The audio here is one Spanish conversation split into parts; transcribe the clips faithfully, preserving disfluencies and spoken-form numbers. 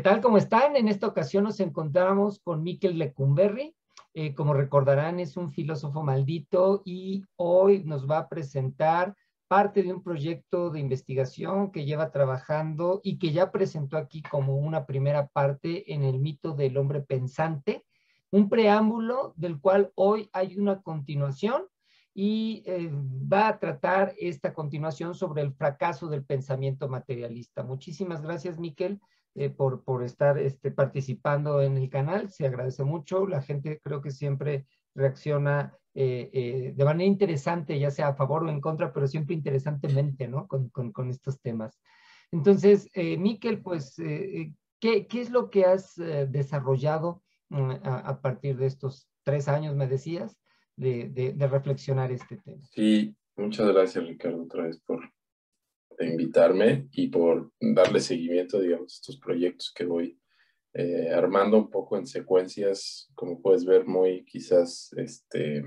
tal? ¿Cómo están? En esta ocasión nos encontramos con Miquel Lecumberri. Eh, como recordarán, es un filósofo maldito y hoy nos va a presentar parte de un proyecto de investigación que lleva trabajando y que ya presentó aquí como una primera parte en el mito del hombre pensante, un preámbulo del cual hoy hay una continuación y eh, va a tratar esta continuación sobre el fracaso del pensamiento materialista. Muchísimas gracias, Miquel. Eh, por, por estar este, participando en el canal, se agradece mucho. La gente creo que siempre reacciona eh, eh, de manera interesante, ya sea a favor o en contra, pero siempre interesantemente, ¿no? Con, con, con estos temas. Entonces, eh, Miquel, pues, eh, ¿qué, ¿qué es lo que has eh, desarrollado mm, a, a partir de estos tres años, me decías, de, de, de reflexionar este tema? Sí, muchas gracias, Ricardo, otra vez por invitarme y por darle seguimiento, digamos, a estos proyectos que voy eh, armando un poco en secuencias, como puedes ver, muy quizás este,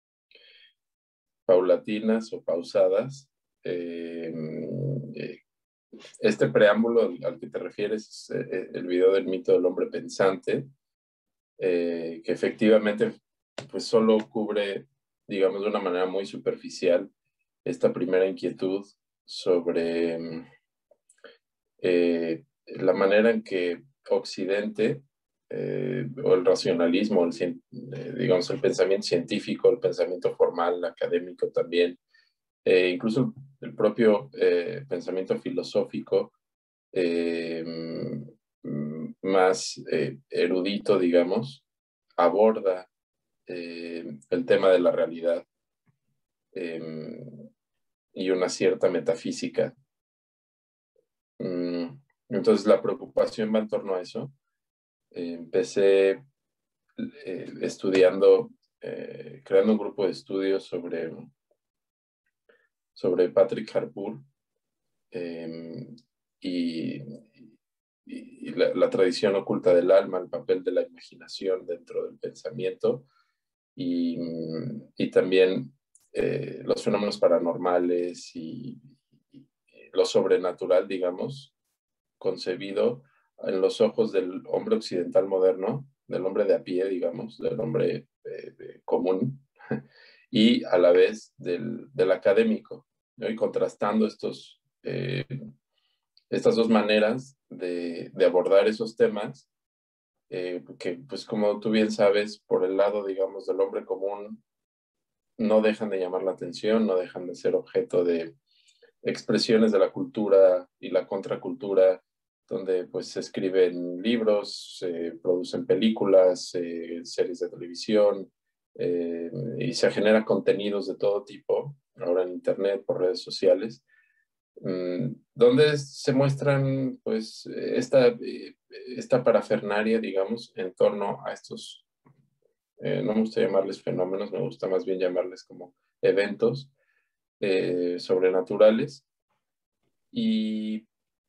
paulatinas o pausadas. Eh, eh, este preámbulo al, al que te refieres es eh, el video del mito del hombre pensante, eh, que efectivamente pues solo cubre, digamos, de una manera muy superficial esta primera inquietud sobre eh, la manera en que Occidente eh, o el racionalismo, el, eh, digamos, el pensamiento científico, el pensamiento formal, académico también, eh, incluso el propio eh, pensamiento filosófico eh, más eh, erudito, digamos, aborda eh, el tema de la realidad eh, y una cierta metafísica. Entonces la preocupación va en torno a eso. Eh, empecé eh, estudiando, eh, creando un grupo de estudios sobre, sobre Patrick Harpur eh, y, y la, la tradición oculta del alma, el papel de la imaginación dentro del pensamiento y, y también eh, los fenómenos paranormales y, y lo sobrenatural, digamos, concebido en los ojos del hombre occidental moderno, del hombre de a pie, digamos, del hombre eh, común, y a la vez del, del académico, ¿no? Y contrastando estos, eh, estas dos maneras de, de abordar esos temas, eh, que pues como tú bien sabes, por el lado, digamos, del hombre común, no dejan de llamar la atención, no dejan de ser objeto de expresiones de la cultura y la contracultura, donde pues se escriben libros, se producen películas, eh, series de televisión, eh, y se generan contenidos de todo tipo, ahora en internet, por redes sociales, mmm, donde se muestran pues esta, eh, esta parafernaria, digamos, en torno a estos, eh, no me gusta llamarles fenómenos, me gusta más bien llamarles como eventos eh, sobrenaturales. Y,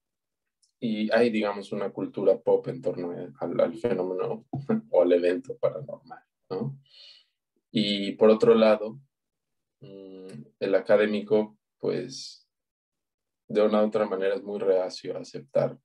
y hay, digamos, una cultura pop en torno al, al fenómeno o al evento paranormal, ¿no? Y por otro lado, el académico, pues, de una u otra manera es muy reacio a aceptar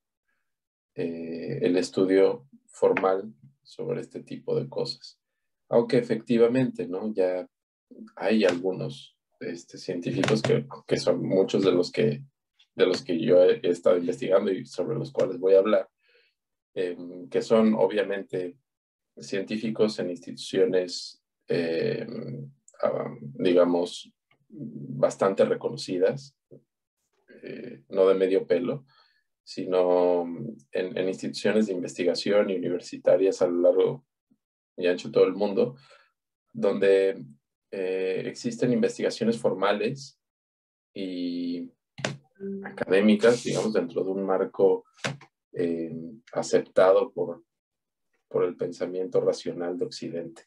eh, el estudio formal sobre este tipo de cosas. Aunque efectivamente, ¿no? Ya hay algunos este, científicos que, que son muchos de los que de los que yo he, he estado investigando y sobre los cuales voy a hablar, eh, que son obviamente científicos en instituciones, eh, uh, digamos, bastante reconocidas, eh, no de medio pelo, sino en, en instituciones de investigación y universitarias a lo largo y ancho de todo el mundo, donde eh, existen investigaciones formales y académicas, digamos, dentro de un marco eh, aceptado por, por el pensamiento racional de Occidente.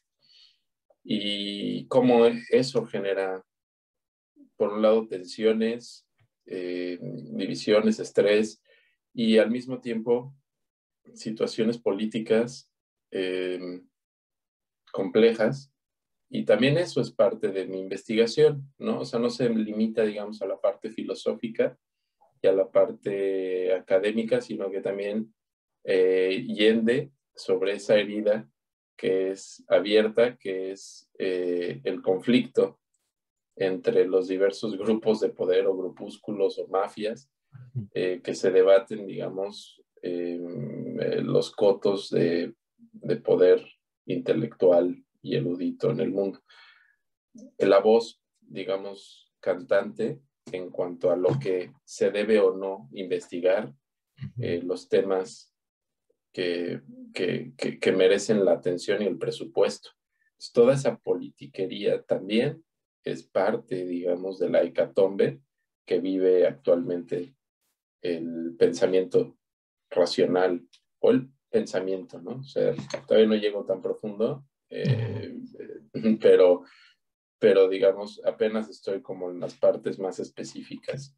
Y cómo eso genera, por un lado, tensiones, eh, divisiones, estrés, y al mismo tiempo situaciones políticas eh, complejas. Y también eso es parte de mi investigación, ¿no? O sea, no se limita, digamos, a la parte filosófica y a la parte académica, sino que también eh, yende sobre esa herida que es abierta, que es eh, el conflicto entre los diversos grupos de poder o grupúsculos o mafias eh, que se debaten, digamos, eh, los cotos de, de poder intelectual y erudito en el mundo. La voz, digamos, cantante en cuanto a lo que se debe o no investigar, eh, los temas que, que, que, que merecen la atención y el presupuesto. Entonces, toda esa politiquería también es parte, digamos, de la hecatombe que vive actualmente el pensamiento racional o el pensamiento, ¿no? O sea, todavía no llego tan profundo, eh, pero, pero digamos, apenas estoy como en las partes más específicas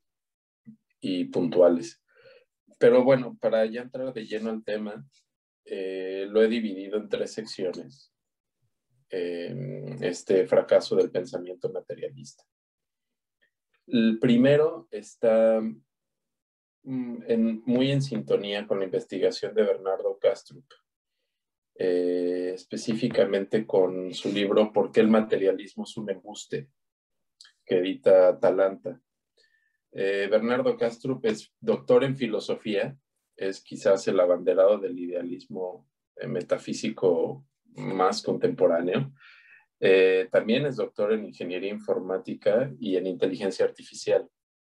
y puntuales. Pero bueno, para ya entrar de lleno al tema, eh, lo he dividido en tres secciones. Eh, este fracaso del pensamiento materialista. El primero está mm, en, muy en sintonía con la investigación de Bernardo Kastrup, eh, específicamente con su libro ¿Por qué el materialismo es un embuste?, que edita Atalanta. Eh, Bernardo Kastrup es doctor en filosofía, es quizás el abanderado del idealismo eh, metafísico más contemporáneo. Eh, también es doctor en ingeniería informática y en inteligencia artificial.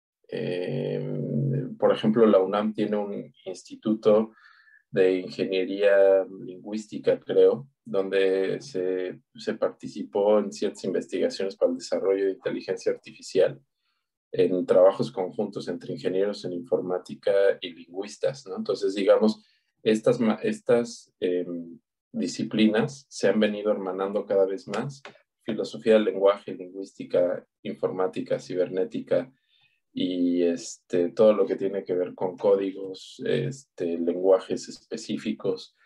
Eh, por ejemplo, la UNAM tiene un instituto de ingeniería lingüística, creo, donde se, se participó en ciertas investigaciones para el desarrollo de inteligencia artificial, en trabajos conjuntos entre ingenieros en informática y lingüistas, ¿no? Entonces, digamos, estas, estas eh, disciplinas se han venido hermanando cada vez más: filosofía del lenguaje, lingüística, informática, cibernética y este, todo lo que tiene que ver con códigos, este, lenguajes específicos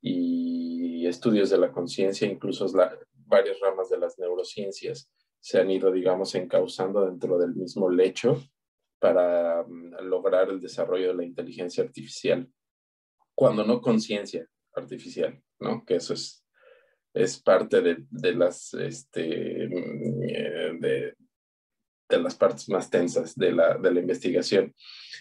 y estudios de la conciencia, incluso la, varias ramas de las neurociencias se han ido, digamos, encauzando dentro del mismo lecho para um, lograr el desarrollo de la inteligencia artificial, cuando no conciencia artificial, ¿no? Que eso es, es parte de, de las, este, de, de las partes más tensas de la, de la investigación.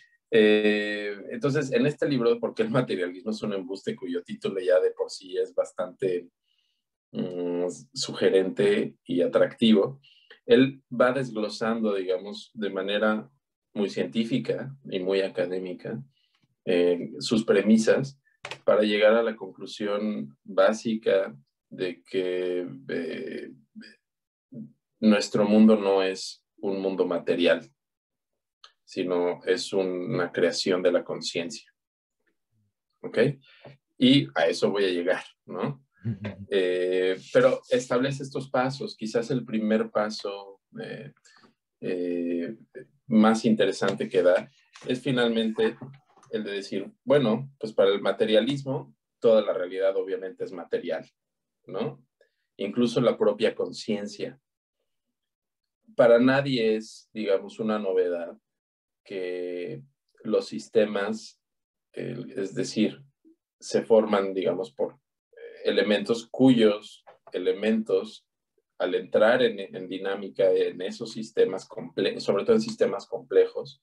Eh, entonces, en este libro, ¿Por qué el materialismo es un embuste?, cuyo título ya de por sí es bastante um, sugerente y atractivo, él va desglosando, digamos, de manera muy científica y muy académica eh, sus premisas para llegar a la conclusión básica de que eh, nuestro mundo no es un mundo material, sino es una creación de la conciencia. ¿Ok? Y a eso voy a llegar, ¿no? Eh, pero establece estos pasos. Quizás el primer paso eh, eh, más interesante que da es finalmente el de decir, bueno, pues para el materialismo toda la realidad obviamente es material, ¿no? Incluso la propia conciencia. Para nadie es, digamos, una novedad que los sistemas, eh, es decir, se forman, digamos, por elementos cuyos elementos, al entrar en, en dinámica en esos sistemas complejos, sobre todo en sistemas complejos,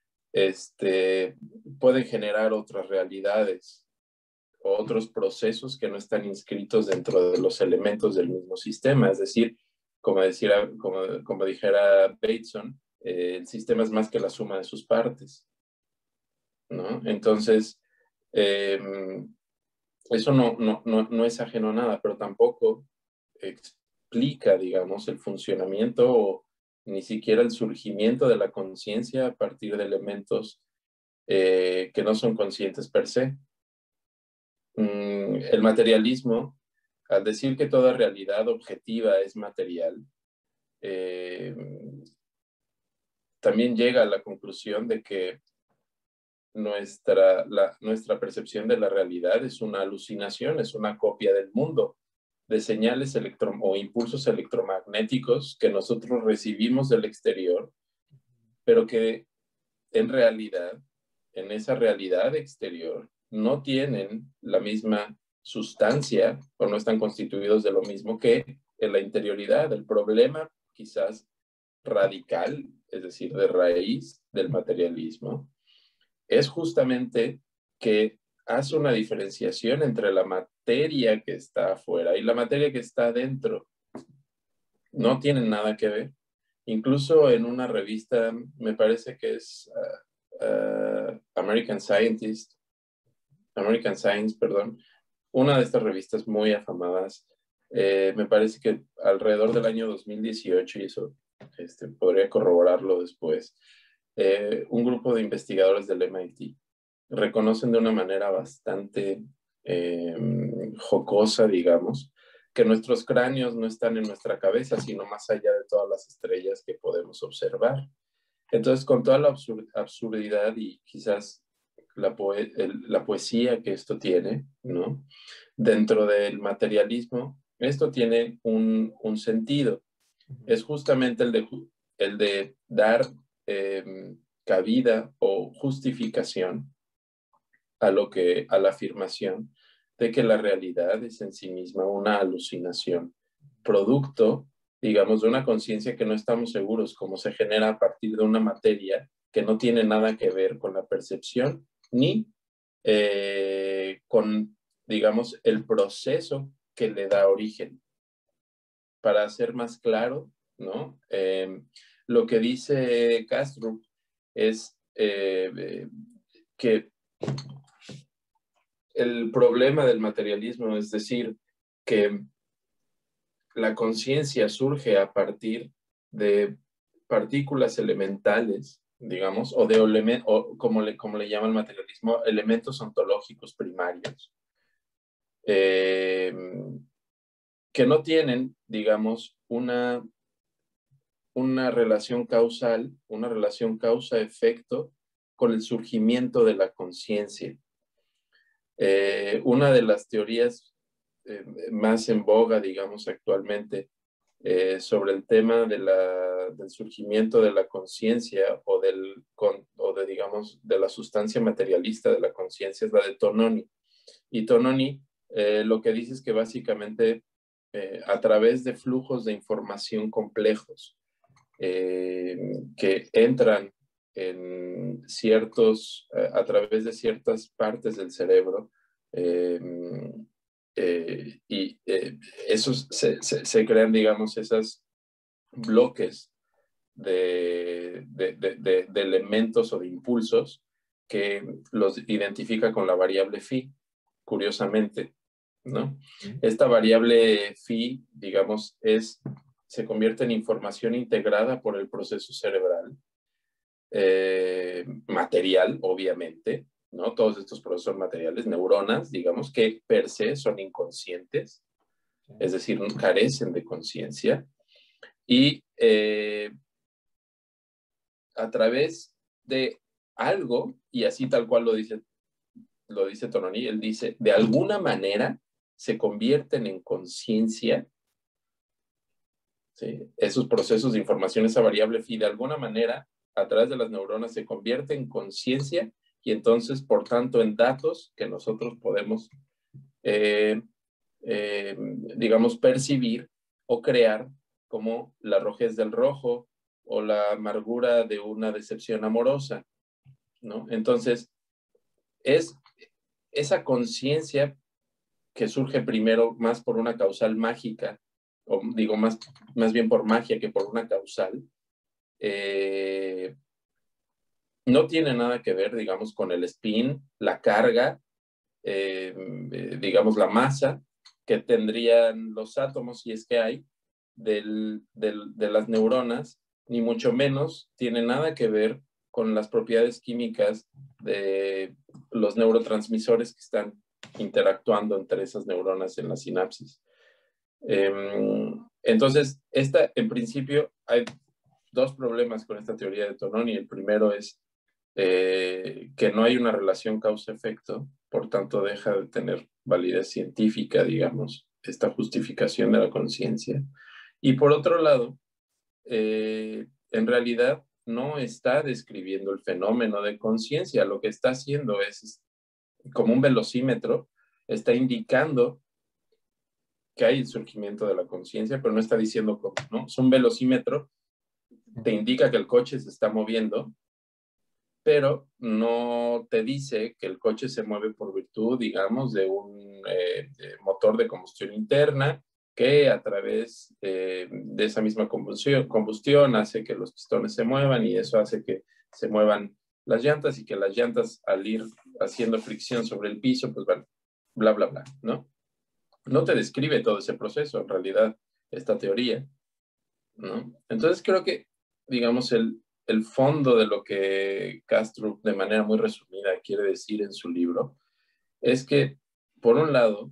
este, pueden generar otras realidades, otros procesos que no están inscritos dentro de los elementos del mismo sistema. Es decir, como, decía, como, como dijera Bateson, eh, el sistema es más que la suma de sus partes, ¿no? Entonces, eh, eso no, no, no, no es ajeno a nada, pero tampoco explica, digamos, el funcionamiento o ni siquiera el surgimiento de la conciencia a partir de elementos eh, que no son conscientes per se. Mm, el materialismo, al decir que toda realidad objetiva es material, eh, también llega a la conclusión de que nuestra, la, nuestra percepción de la realidad es una alucinación, es una copia del mundo, de señales electro o impulsos electromagnéticos que nosotros recibimos del exterior, pero que en realidad, en esa realidad exterior, no tienen la misma sustancia o no están constituidos de lo mismo que en la interioridad. El problema quizás radical, es decir, de raíz del materialismo, es justamente que hace una diferenciación entre la materia que está afuera y la materia que está adentro. No tienen nada que ver. Incluso en una revista, me parece que es uh, uh, American Scientist, American Science, perdón, una de estas revistas muy afamadas, eh, me parece que alrededor del año dos mil dieciocho, y eso este, podría corroborarlo después, eh, un grupo de investigadores del M I T reconocen de una manera bastante eh, jocosa, digamos, que nuestros cráneos no están en nuestra cabeza, sino más allá de todas las estrellas que podemos observar. Entonces, con toda la absur absurdidad y quizás la, poe el, la poesía que esto tiene, ¿no? Dentro del materialismo, esto tiene un, un sentido. Es justamente el de, el de dar eh, cabida o justificación a, lo que, a la afirmación de que la realidad es en sí misma una alucinación, producto, digamos, de una conciencia que no estamos seguros cómo se genera a partir de una materia que no tiene nada que ver con la percepción ni eh, con, digamos, el proceso que le da origen. Para ser más claro, ¿no? Eh, lo que dice Castro es eh, que el problema del materialismo, es decir, que la conciencia surge a partir de partículas elementales, digamos, o de o como le, como le llama el materialismo, elementos ontológicos primarios, eh, que no tienen, digamos, una, una relación causal, una relación causa-efecto con el surgimiento de la conciencia. Eh, una de las teorías eh, más en boga, digamos, actualmente eh, sobre el tema de la, del surgimiento de la conciencia o, del, con, o de, digamos, de la sustancia materialista de la conciencia es la de Tononi. Y Tononi eh, lo que dice es que básicamente eh, a través de flujos de información complejos eh, que entran en ciertos, a través de ciertas partes del cerebro, eh, eh, y eh, esos se, se, se crean, digamos, esos bloques de, de, de, de, de elementos o de impulsos que los identifica con la variable phi, curiosamente, ¿no? Esta variable phi, digamos, es, se convierte en información integrada por el proceso cerebral, eh, material, obviamente, ¿no? Todos estos procesos son materiales, neuronas, digamos, que per se son inconscientes, es decir, carecen de conciencia, y eh, a través de algo, y así tal cual lo dice, lo dice Tononi, él dice, de alguna manera se convierten en conciencia, ¿sí? Esos procesos de información, esa variable phi, de alguna manera, a través de las neuronas se convierte en conciencia y entonces, por tanto, en datos que nosotros podemos, eh, eh, digamos, percibir o crear, como la rojez del rojo o la amargura de una decepción amorosa, ¿no? Entonces, es esa conciencia que surge primero más por una causal mágica, o digo más, más bien por magia que por una causal, eh, no tiene nada que ver, digamos, con el spin, la carga, eh, digamos, la masa que tendrían los átomos, si es que hay, del, del, de las neuronas, ni mucho menos tiene nada que ver con las propiedades químicas de los neurotransmisores que están interactuando entre esas neuronas en la sinapsis. Eh, entonces, esta, en principio, hay dos problemas con esta teoría de Tononi. El primero es eh, que no hay una relación causa-efecto, por tanto deja de tener validez científica, digamos, esta justificación de la conciencia. Y por otro lado, eh, en realidad no está describiendo el fenómeno de conciencia, lo que está haciendo es como un velocímetro, está indicando que hay el surgimiento de la conciencia, pero no está diciendo cómo, ¿no? Es un velocímetro, te indica que el coche se está moviendo, pero no te dice que el coche se mueve por virtud, digamos, de un eh, de motor de combustión interna que a través eh, de esa misma combustión, combustión hace que los pistones se muevan y eso hace que se muevan las llantas y que las llantas al ir haciendo fricción sobre el piso, pues van, bla, bla, bla, ¿no? No te describe todo ese proceso, en realidad, esta teoría, ¿no? Entonces creo que, digamos, el, el fondo de lo que Kastrup, de manera muy resumida, quiere decir en su libro, es que, por un lado,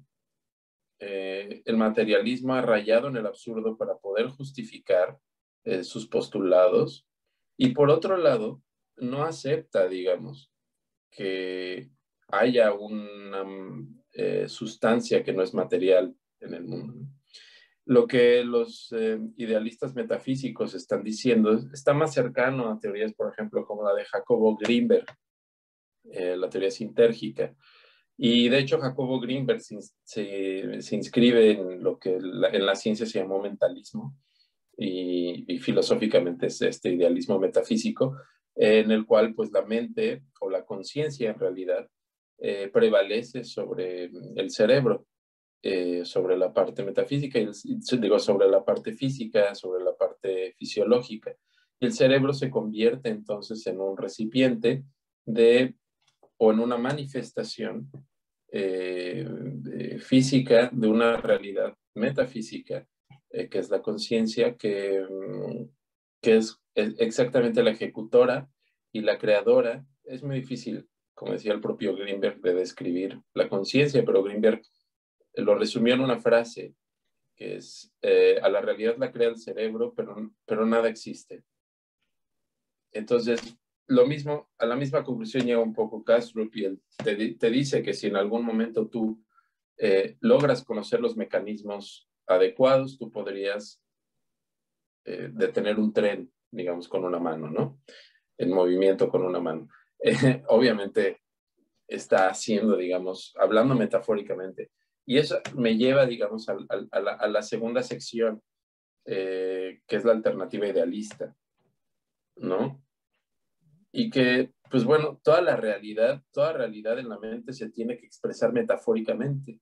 eh, el materialismo ha rayado en el absurdo para poder justificar eh, sus postulados, y por otro lado, no acepta, digamos, que haya una eh, sustancia que no es material en el mundo. Lo que los eh, idealistas metafísicos están diciendo está más cercano a teorías, por ejemplo, como la de Jacobo Grinberg, eh, la teoría sintérgica. Y de hecho, Jacobo Grinberg se, se, se inscribe en lo que la, en la ciencia se llamó mentalismo, y, y filosóficamente es este idealismo metafísico, eh, en el cual pues la mente o la conciencia en realidad eh, prevalece sobre el cerebro. Eh, sobre la parte metafísica, y el, digo, sobre la parte física, sobre la parte fisiológica. Y el cerebro se convierte entonces en un recipiente de, o en una manifestación eh, de, física de una realidad metafísica, eh, que es la conciencia, que, que es, es exactamente la ejecutora y la creadora. Es muy difícil, como decía el propio Grinberg, de describir la conciencia, pero Grinberg lo resumió en una frase que es, eh, a la realidad la crea el cerebro, pero, pero nada existe. Entonces, lo mismo, a la misma conclusión llega un poco Kastrup, y él te, te dice que si en algún momento tú eh, logras conocer los mecanismos adecuados, tú podrías eh, detener un tren, digamos, con una mano, ¿no? En movimiento con una mano. Eh, obviamente está haciendo, digamos, hablando metafóricamente. Y eso me lleva, digamos, a, a, a, la, a la segunda sección, eh, que es la alternativa idealista, ¿no? Y que, pues bueno, toda la realidad, toda realidad en la mente se tiene que expresar metafóricamente.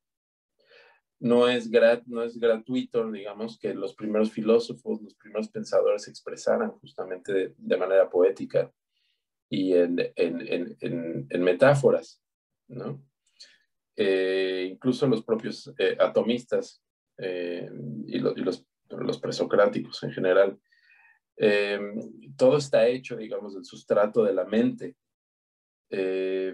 No es, grat, no es gratuito, digamos, que los primeros filósofos, los primeros pensadores se expresaran justamente de, de manera poética y en, en, en, en, en metáforas, ¿no? Eh, incluso los propios eh, atomistas eh, y, lo, y los, los presocráticos en general, eh, todo está hecho, digamos, del sustrato de la mente. Eh,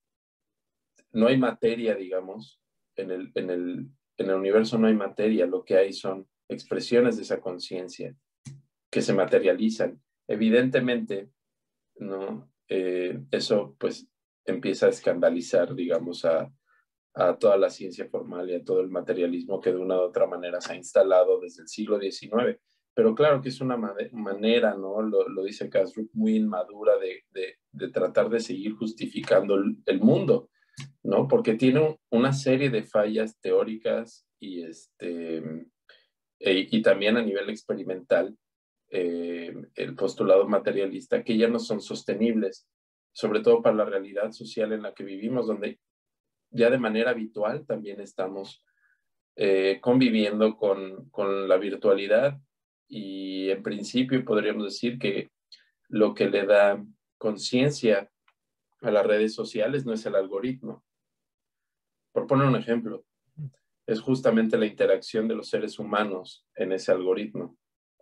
no hay materia, digamos, en el, en, el, en el universo no hay materia, lo que hay son expresiones de esa conciencia que se materializan. Evidentemente, ¿no? Eh, eso pues empieza a escandalizar, digamos, a, a toda la ciencia formal y a todo el materialismo que de una u otra manera se ha instalado desde el siglo diecinueve. Pero claro que es una manera, ¿no? Lo, lo dice Kastrup, muy inmadura de, de, de tratar de seguir justificando el, el mundo, ¿no? Porque tiene una serie de fallas teóricas y, este, e, y también a nivel experimental, eh, el postulado materialista, que ya no son sostenibles, sobre todo para la realidad social en la que vivimos, donde ya de manera habitual también estamos eh, conviviendo con, con la virtualidad, y en principio podríamos decir que lo que le da conciencia a las redes sociales no es el algoritmo. Por poner un ejemplo, es justamente la interacción de los seres humanos en ese algoritmo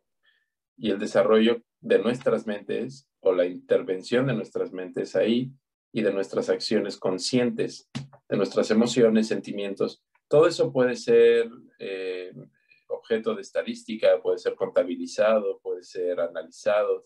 y el desarrollo de nuestras mentes o la intervención de nuestras mentes ahí y de nuestras acciones conscientes, de nuestras emociones, sentimientos. Todo eso puede ser eh, objeto de estadística, puede ser contabilizado, puede ser analizado,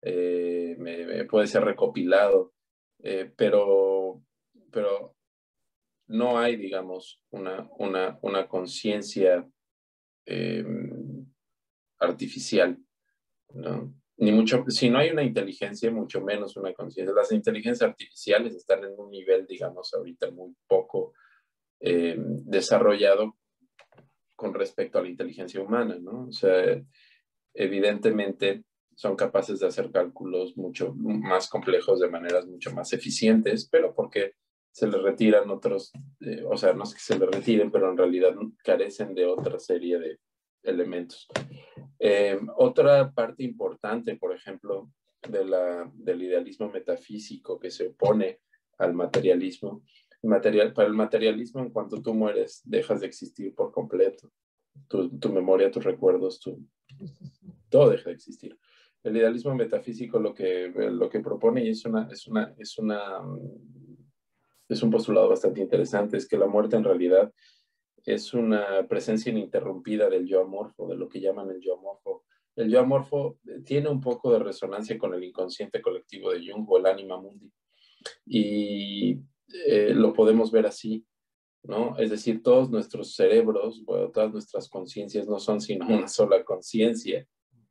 eh, puede ser recopilado, eh, pero, pero no hay, digamos, una, una, una conciencia eh, artificial, ¿no? ni mucho, si no hay una inteligencia, mucho menos una conciencia. Las inteligencias artificiales están en un nivel, digamos, ahorita muy poco eh, desarrollado con respecto a la inteligencia humana, ¿no? O sea, evidentemente son capaces de hacer cálculos mucho más complejos de maneras mucho más eficientes, pero porque se les retiran otros, eh, o sea, no es que se les retiren, pero en realidad carecen de otra serie de elementos. Eh, otra parte importante, por ejemplo, de la, del idealismo metafísico que se opone al materialismo, material, para el materialismo, en cuanto tú mueres, dejas de existir por completo. Tu, tu memoria, tus recuerdos, tu, todo deja de existir. El idealismo metafísico lo que, lo que propone, y es, una, es, una, es, una, es un postulado bastante interesante, es que la muerte en realidad es una presencia ininterrumpida del yo amorfo, de lo que llaman el yo amorfo. El yo amorfo tiene un poco de resonancia con el inconsciente colectivo de Jung o el anima mundi. Y eh, lo podemos ver así, ¿no? Es decir, todos nuestros cerebros, bueno, todas nuestras conciencias no son sino una sola conciencia.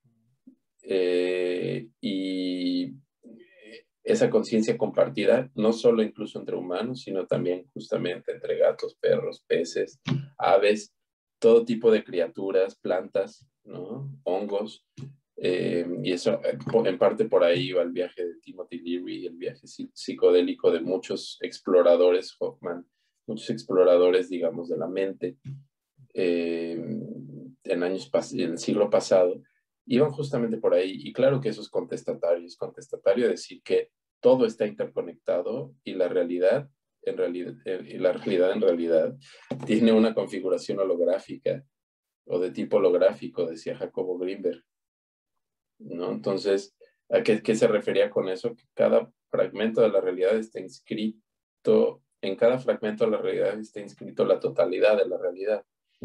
Eh, y esa conciencia compartida, no solo incluso entre humanos, sino también justamente entre gatos, perros, peces, aves, todo tipo de criaturas, plantas, ¿no? Hongos. Eh, y eso, en parte por ahí va el viaje de Timothy Leary, el viaje psicodélico de muchos exploradores, Hoffman, muchos exploradores, digamos, de la mente, eh, en años, en el siglo pasado, iban justamente por ahí. Y claro que eso es contestatario, es contestatario decir que todo está interconectado y la realidad, en realidad, y la realidad en realidad tiene una configuración holográfica o de tipo holográfico, decía Jacobo Greenberg, ¿no? Entonces, ¿a qué, qué se refería con eso? Que cada fragmento de la realidad está inscrito, en cada fragmento de la realidad está inscrito la totalidad de la realidad.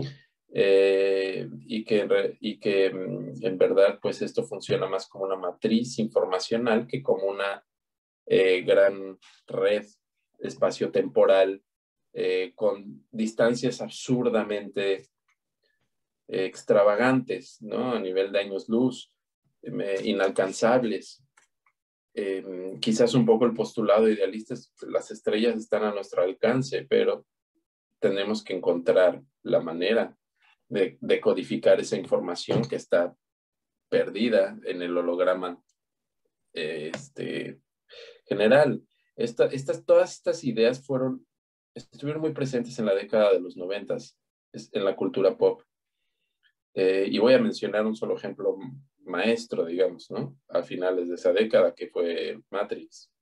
Eh, y, que, y que en verdad pues esto funciona más como una matriz informacional que como una eh, gran red espaciotemporal eh, con distancias absurdamente eh, extravagantes, ¿no? A nivel de años luz, eh, inalcanzables. Eh, quizás un poco el postulado idealista es que las estrellas están a nuestro alcance, pero tenemos que encontrar la manera de, de codificar esa información que está perdida en el holograma eh, este, general. Esta, estas, todas estas ideas fueron, estuvieron muy presentes en la década de los noventas en la cultura pop. Eh, y voy a mencionar un solo ejemplo maestro, digamos, ¿no? A finales de esa década, que fue Matrix.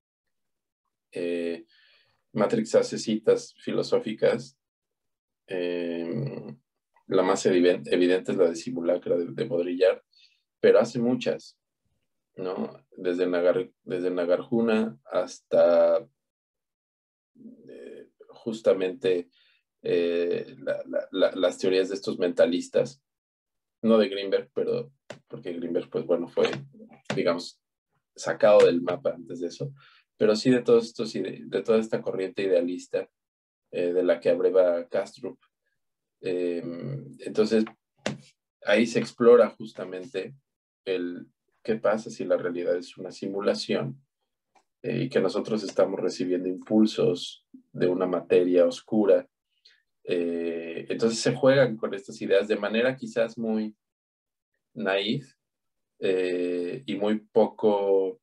Eh, Matrix hace citas filosóficas. Eh, la más evidente, evidente es la de Simulacra de, de Baudrillard, pero hace muchas, ¿no? Desde, Nagar, desde Nagarjuna hasta eh, justamente eh, la, la, la, las teorías de estos mentalistas, no de Greenberg, pero porque Greenberg, pues bueno, fue, digamos, sacado del mapa antes de eso, pero sí de todos estos, de, de toda esta corriente idealista eh, de la que abreva Kastrup. Eh, entonces, ahí se explora justamente el qué pasa si la realidad es una simulación eh, y que nosotros estamos recibiendo impulsos de una materia oscura. Eh, entonces se juegan con estas ideas de manera quizás muy naif eh, y muy poco,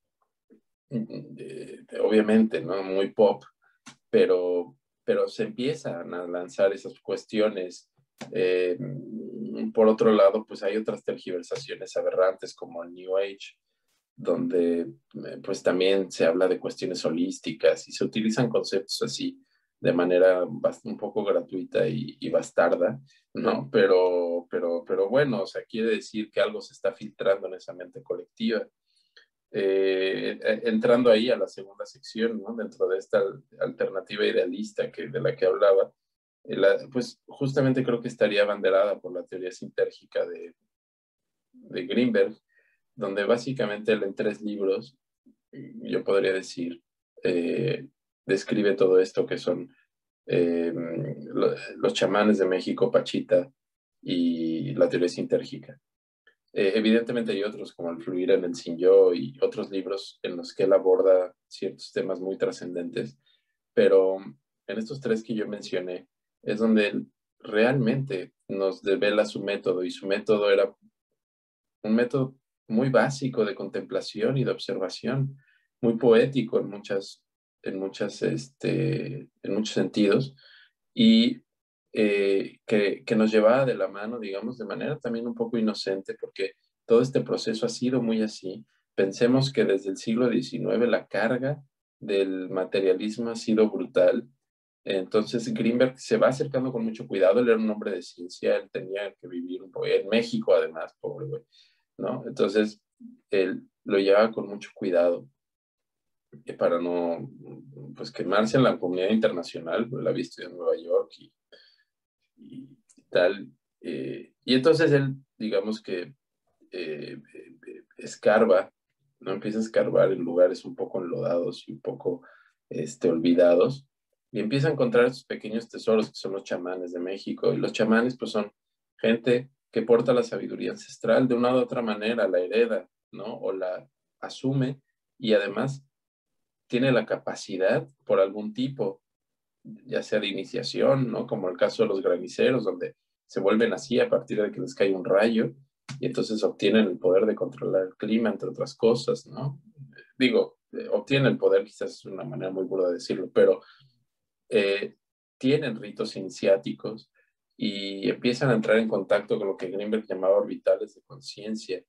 eh, obviamente, ¿no? Muy pop, pero, pero se empiezan a lanzar esas cuestiones. Eh, por otro lado, pues hay otras tergiversaciones aberrantes como el New Age, donde pues también se habla de cuestiones holísticas y se utilizan conceptos así de manera un poco gratuita y, y bastarda, ¿no? Pero, pero, pero bueno, o sea, quiere decir que algo se está filtrando en esa mente colectiva. Eh, entrando ahí a la segunda sección, ¿no? Dentro de esta alternativa idealista que, de la que hablaba, eh, la, pues justamente creo que estaría abanderada por la teoría sintérgica de, de Greenberg, donde básicamente él en tres libros, yo podría decir, eh, describe todo esto que son eh, lo, los chamanes de México, Pachita y la teoría sintérgica. Eh, evidentemente hay otros como El fluir en el sin yo y otros libros en los que él aborda ciertos temas muy trascendentes, pero en estos tres que yo mencioné es donde él realmente nos devela su método, y su método era un método muy básico de contemplación y de observación, muy poético en muchas, en muchas, este, en muchos sentidos, y eh, que, que nos llevaba de la mano, digamos, de manera también un poco inocente, porque todo este proceso ha sido muy así. Pensemos que desde el siglo diecinueve la carga del materialismo ha sido brutal. Entonces Greenberg se va acercando con mucho cuidado. Él era un hombre de ciencia, él tenía que vivir un poco en México, además, pobre güey, ¿no? Entonces él lo llevaba con mucho cuidado, eh, para no, pues, quemarse en la comunidad internacional. Pues, la había estudiado en Nueva York y, y tal. Eh, y entonces él, digamos que eh, eh, escarba, ¿no? Empieza a escarbar en lugares un poco enlodados y un poco este, olvidados, y empieza a encontrar estos pequeños tesoros que son los chamanes de México. Y los chamanes pues son gente que porta la sabiduría ancestral, de una u otra manera la hereda, ¿no? O la asume, y además tiene la capacidad por algún tipo, ya sea de iniciación, ¿no? Como el caso de los graniceros, donde se vuelven así a partir de que les cae un rayo, y entonces obtienen el poder de controlar el clima, entre otras cosas, ¿no? Digo, eh, obtienen el poder, quizás es una manera muy burda de decirlo, pero eh, tienen ritos iniciáticos y empiezan a entrar en contacto con lo que Greenberg llamaba orbitales de conciencia.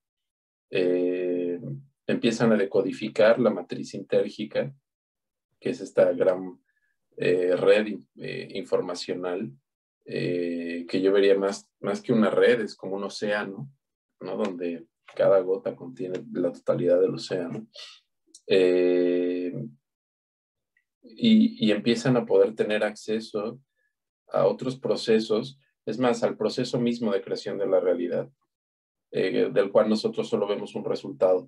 Eh, empiezan a decodificar la matriz intérgica, que es esta gran eh, red eh, informacional, eh, que yo vería más, más que una red, es como un océano, ¿no? Donde cada gota contiene la totalidad del océano. Eh, y, y empiezan a poder tener acceso a otros procesos, es más, al proceso mismo de creación de la realidad, eh, del cual nosotros solo vemos un resultado,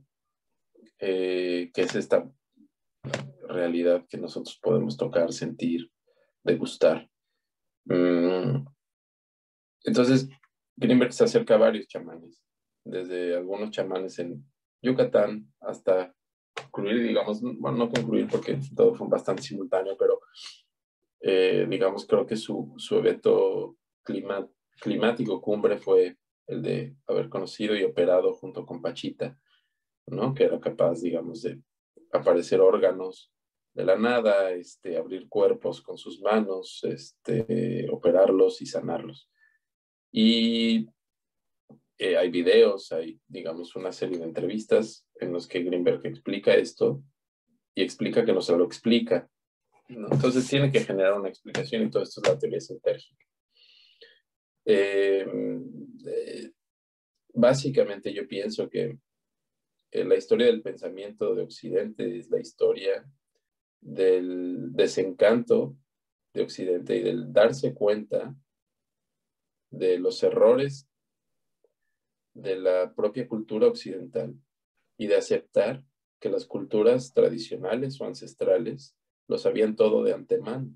eh, que es esta realidad que nosotros podemos tocar, sentir, degustar. Mm, Entonces, Greenberg se acerca a varios chamanes, desde algunos chamanes en Yucatán hasta concluir, digamos, bueno, no concluir porque todo fue bastante simultáneo, pero eh, digamos, creo que su, su evento clima, climático cumbre fue el de haber conocido y operado junto con Pachita, ¿no? Que era capaz, digamos, de aparecer órganos de la nada, este, abrir cuerpos con sus manos, este, operarlos y sanarlos. Y eh, hay videos, hay, digamos, una serie de entrevistas en los que Greenberg explica esto y explica que no se lo explica, ¿no? Entonces tiene que generar una explicación, y todo esto es la teoría sintérgica. Eh, eh, básicamente yo pienso que eh, la historia del pensamiento de Occidente es la historia del desencanto de Occidente y del darse cuenta de los errores de la propia cultura occidental, y de aceptar que las culturas tradicionales o ancestrales lo sabían todo de antemano.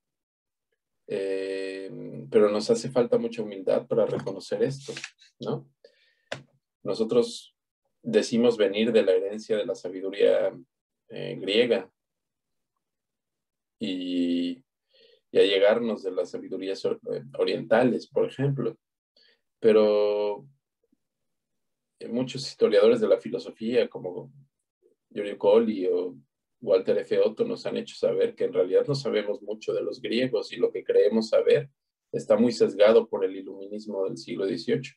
Eh, pero nos hace falta mucha humildad para reconocer esto, ¿no? Nosotros decimos venir de la herencia de la sabiduría eh, griega, y, y a llegarnos de las sabidurías orientales, por ejemplo, pero muchos historiadores de la filosofía, como Giorgio Colli o Walter F. Otto, nos han hecho saber que en realidad no sabemos mucho de los griegos, y lo que creemos saber está muy sesgado por el iluminismo del siglo dieciocho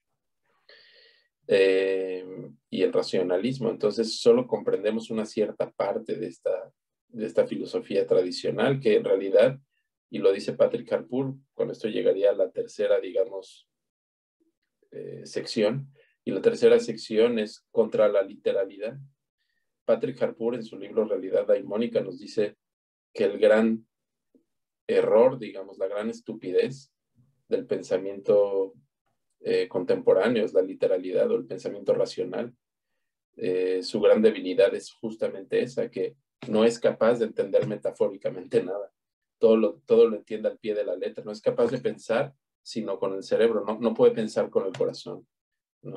eh, y el racionalismo. Entonces solo comprendemos una cierta parte de esta, de esta filosofía tradicional, que en realidad, y lo dice Patrick Harpur, con esto llegaría a la tercera, digamos, eh, sección, y la tercera sección es contra la literalidad. Patrick Harpur, en su libro Realidad Daimónica, nos dice que el gran error, digamos, la gran estupidez del pensamiento eh, contemporáneo es la literalidad o el pensamiento racional. Eh, su gran debilidad es justamente esa, que no es capaz de entender metafóricamente nada. Todo lo, todo lo entiende al pie de la letra. No es capaz de pensar sino con el cerebro. No, no puede pensar con el corazón, ¿no?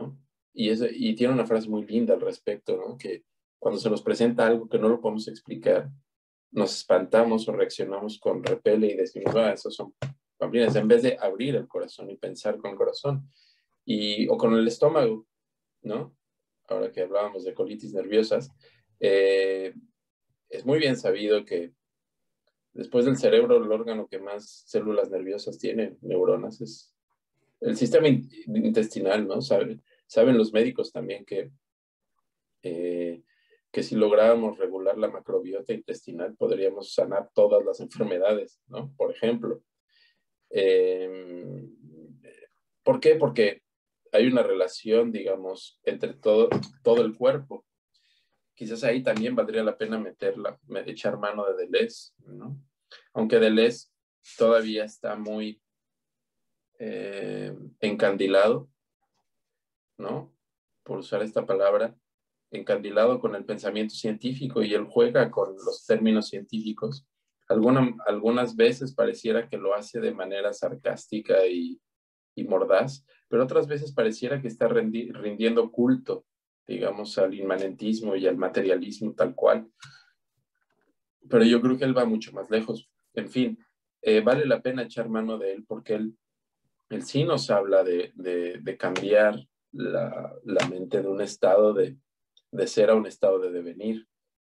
y, es, y tiene una frase muy linda al respecto, ¿no? Que cuando se nos presenta algo que no lo podemos explicar, nos espantamos o reaccionamos con repele y decimos, ah, esos son pamplinas, en vez de abrir el corazón y pensar con el corazón. Y, o con el estómago, ¿no? Ahora que hablábamos de colitis nerviosas, eh, es muy bien sabido que después del cerebro, el órgano que más células nerviosas tiene, neuronas, es el sistema in intestinal, ¿no? Saben, saben los médicos también que, eh, que si lográbamos regular la macrobiota intestinal, podríamos sanar todas las enfermedades, ¿no? Por ejemplo. Eh, ¿Por qué? Porque hay una relación, digamos, entre todo, todo el cuerpo. Quizás ahí también valdría la pena meterla, echar mano de Deleuze, ¿no? Aunque Deleuze todavía está muy eh, encandilado, ¿no? Por usar esta palabra, encandilado con el pensamiento científico, y él juega con los términos científicos. Alguna, algunas veces pareciera que lo hace de manera sarcástica y, y mordaz, pero otras veces pareciera que está rendi rindiendo culto, digamos, al inmanentismo y al materialismo tal cual. Pero yo creo que él va mucho más lejos. En fin, eh, vale la pena echar mano de él porque él, él sí nos habla de, de, de cambiar la, la mente de un estado de, de ser a un estado de devenir,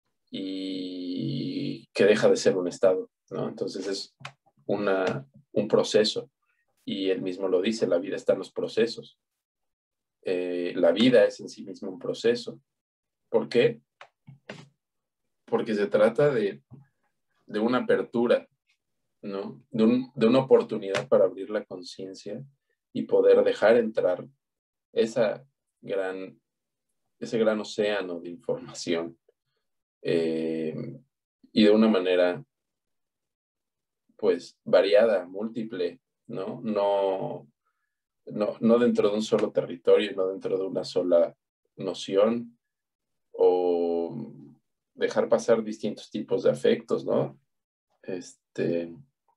y que deja de ser un estado, ¿no? Entonces es una, un proceso, y él mismo lo dice, la vida está en los procesos. Eh, la vida es en sí misma un proceso. ¿Por qué? Porque se trata de, de una apertura, ¿no? De, un, de una oportunidad para abrir la conciencia y poder dejar entrar esa gran, ese gran océano de información, eh, y de una manera pues variada, múltiple, ¿no? No, no, no dentro de un solo territorio, no dentro de una sola noción, o dejar pasar distintos tipos de afectos, ¿no? Este,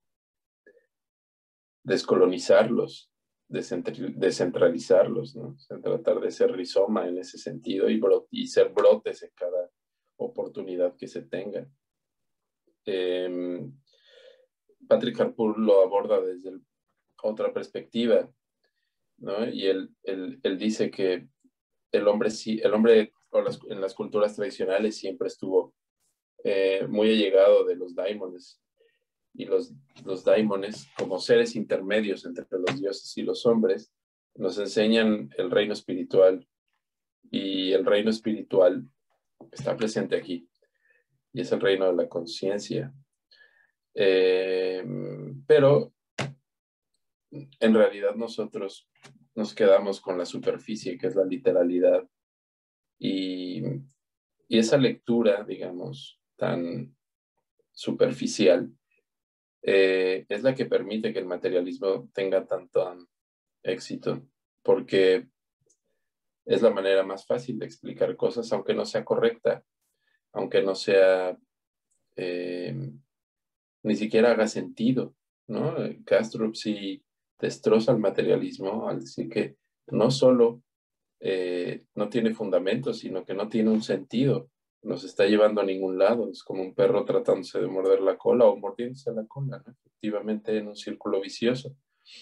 descolonizarlos, descentralizarlos, ¿no? O sea, tratar de ser rizoma en ese sentido y, bro y ser brotes en cada oportunidad que se tenga. Eh, Patrick Harpur lo aborda desde el, otra perspectiva, ¿no? Y él, él, él dice que el hombre, sí, el hombre o las, en las culturas tradicionales siempre estuvo eh, muy allegado de los daimones, y los, los daimones, como seres intermedios entre los dioses y los hombres, nos enseñan el reino espiritual, y el reino espiritual está presente aquí, y es el reino de la conciencia. Eh, pero en realidad nosotros nos quedamos con la superficie, que es la literalidad, y, y esa lectura, digamos, tan superficial, eh, es la que permite que el materialismo tenga tanto um, éxito, porque es la manera más fácil de explicar cosas, aunque no sea correcta, aunque no sea, eh, ni siquiera haga sentido, ¿no? Kastrup sí destroza el materialismo al decir que no solo eh, no tiene fundamento, sino que no tiene un sentido, no se está llevando a ningún lado, es como un perro tratándose de morder la cola o mordiéndose la cola, ¿no? Efectivamente en un círculo vicioso.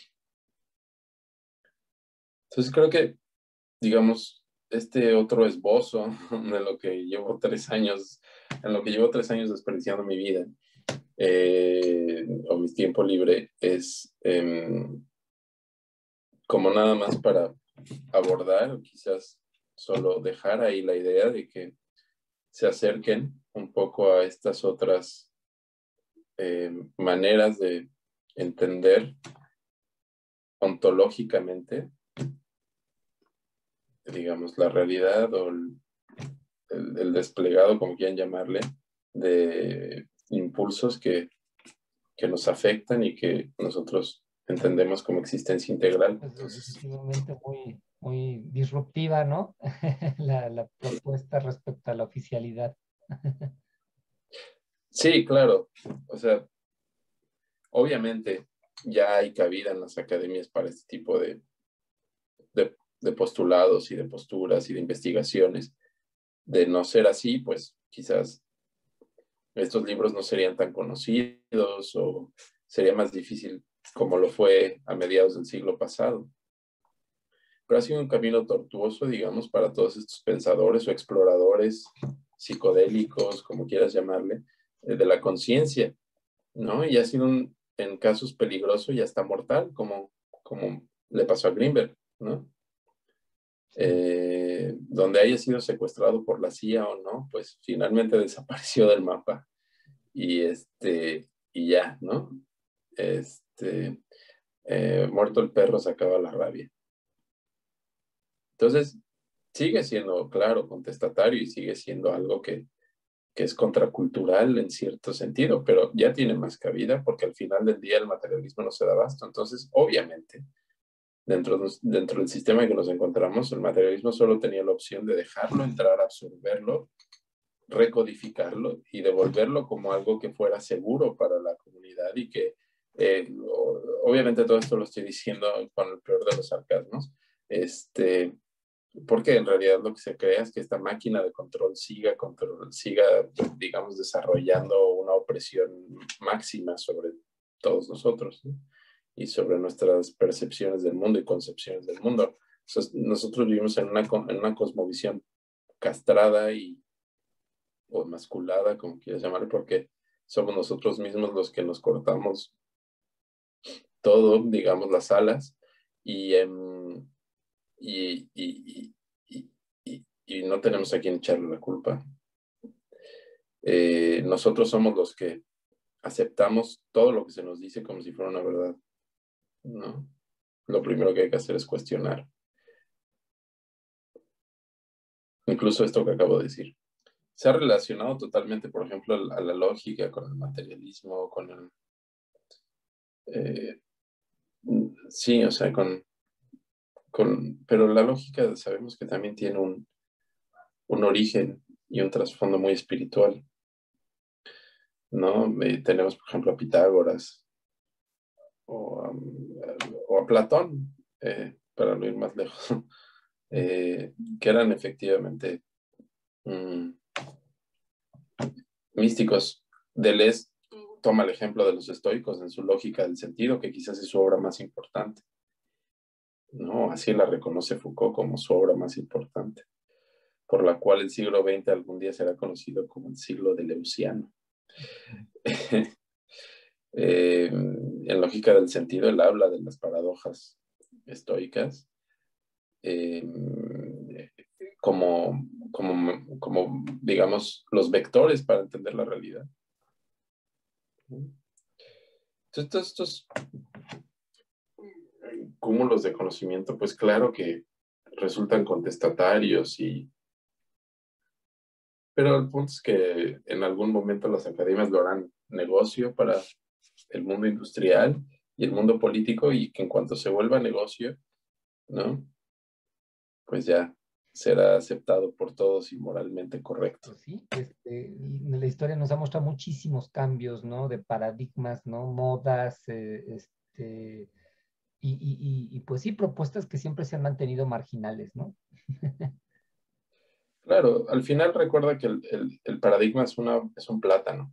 Entonces creo que, digamos, este otro esbozo de lo que llevo tres años, en lo que llevo tres años desperdiciando mi vida, eh, o mi tiempo libre, es eh, como nada más para abordar, quizás solo dejar ahí la idea de que se acerquen un poco a estas otras eh, maneras de entender ontológicamente, digamos, la realidad, o el, el, el desplegado, como quieran llamarle, de impulsos que, que nos afectan y que nosotros entendemos como existencia integral. Pues definitivamente muy, muy disruptiva, ¿no? la, la propuesta respecto a la oficialidad. Sí, claro. O sea, obviamente ya hay cabida en las academias para este tipo de, de de postulados y de posturas y de investigaciones. De no ser así, pues quizás estos libros no serían tan conocidos o sería más difícil como lo fue a mediados del siglo pasado. Pero ha sido un camino tortuoso, digamos, para todos estos pensadores o exploradores psicodélicos, como quieras llamarle, de la conciencia, ¿no? Y ha sido un, en casos peligroso y hasta mortal, como, como le pasó a Greenberg, ¿no? Eh, donde haya sido secuestrado por la C I A o no, pues finalmente desapareció del mapa y este y ya, ¿no? Este eh, muerto el perro se acaba la rabia. Entonces sigue siendo, claro, contestatario y sigue siendo algo que, que es contracultural en cierto sentido, pero ya tiene más cabida porque al final del día el materialismo no se da abasto. Entonces, obviamente, Dentro, dentro del sistema en que nos encontramos, el materialismo solo tenía la opción de dejarlo entrar, absorberlo, recodificarlo y devolverlo como algo que fuera seguro para la comunidad y que, eh, obviamente todo esto lo estoy diciendo con el peor de los sarcasmos, este, porque en realidad lo que se crea es que esta máquina de control siga, control, siga, digamos, desarrollando una opresión máxima sobre todos nosotros, ¿no? Y sobre nuestras percepciones del mundo y concepciones del mundo. Entonces, nosotros vivimos en una, en una cosmovisión castrada y, o emasculada, como quieras llamarlo, porque somos nosotros mismos los que nos cortamos todo, digamos, las alas, y, um, y, y, y, y, y no tenemos a quien echarle la culpa. Eh, nosotros somos los que aceptamos todo lo que se nos dice como si fuera una verdad, ¿no? Lo primero que hay que hacer es cuestionar. Incluso esto que acabo de decir. Se ha relacionado totalmente, por ejemplo, a la lógica con el materialismo, con el... Eh, sí, o sea, con, con... Pero la lógica sabemos que también tiene un, un origen y un trasfondo muy espiritual, ¿no? Eh, tenemos, por ejemplo, a Pitágoras o a, o a Platón, eh, para no ir más lejos, eh, que eran efectivamente mmm, místicos. Deleuze toma el ejemplo de los estoicos en su lógica del sentido, que quizás es su obra más importante, ¿no? Así la reconoce Foucault como su obra más importante, por la cual el siglo veinte algún día será conocido como el siglo deleuziano. eh, en lógica del sentido, él habla de las paradojas estoicas eh, como, como, como, digamos, los vectores para entender la realidad. Entonces, todos estos cúmulos de conocimiento, pues claro que resultan contestatarios y... Pero el punto es que en algún momento las academias lo harán negocio para el mundo industrial y el mundo político, y que en cuanto se vuelva negocio, ¿no? Pues ya será aceptado por todos y moralmente correcto. Pues sí, este, la historia nos ha mostrado muchísimos cambios, ¿no? De paradigmas, ¿no? Modas, eh, este, y, y, y, y, pues sí, propuestas que siempre se han mantenido marginales, ¿no? Claro, al final recuerda que el, el, el paradigma es, una, es un plátano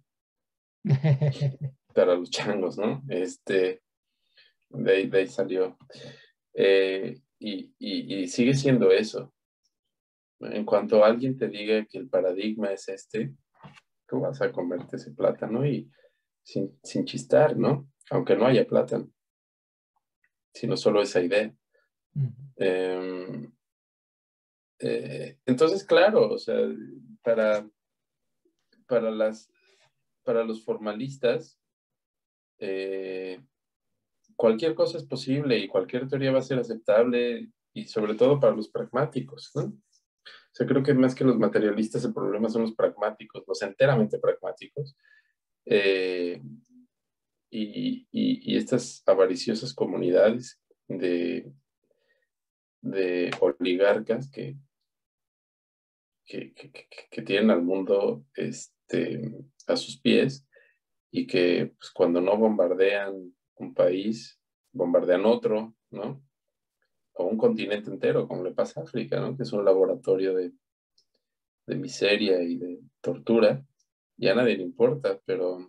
para los changos, ¿no? Este, de ahí, de ahí salió. Eh, y, y, y sigue siendo eso. En cuanto alguien te diga que el paradigma es este, tú vas a comerte ese plátano y sin, sin chistar, ¿no? Aunque no haya plátano, sino solo esa idea. Uh-huh. Eh, eh, entonces, claro, o sea, para, para, las, para los formalistas, eh, cualquier cosa es posible y cualquier teoría va a ser aceptable, y sobre todo para los pragmáticos, ¿no? O sea, creo que más que los materialistas el problema son los pragmáticos, los enteramente pragmáticos, eh, y, y, y estas avariciosas comunidades de, de oligarcas que, que, que, que, tienen al mundo este, a sus pies, y que pues, cuando no bombardean un país, bombardean otro, ¿no? o un continente entero, como le pasa a África, ¿no? Que es un laboratorio de, de miseria y de tortura, y a nadie le importa, pero,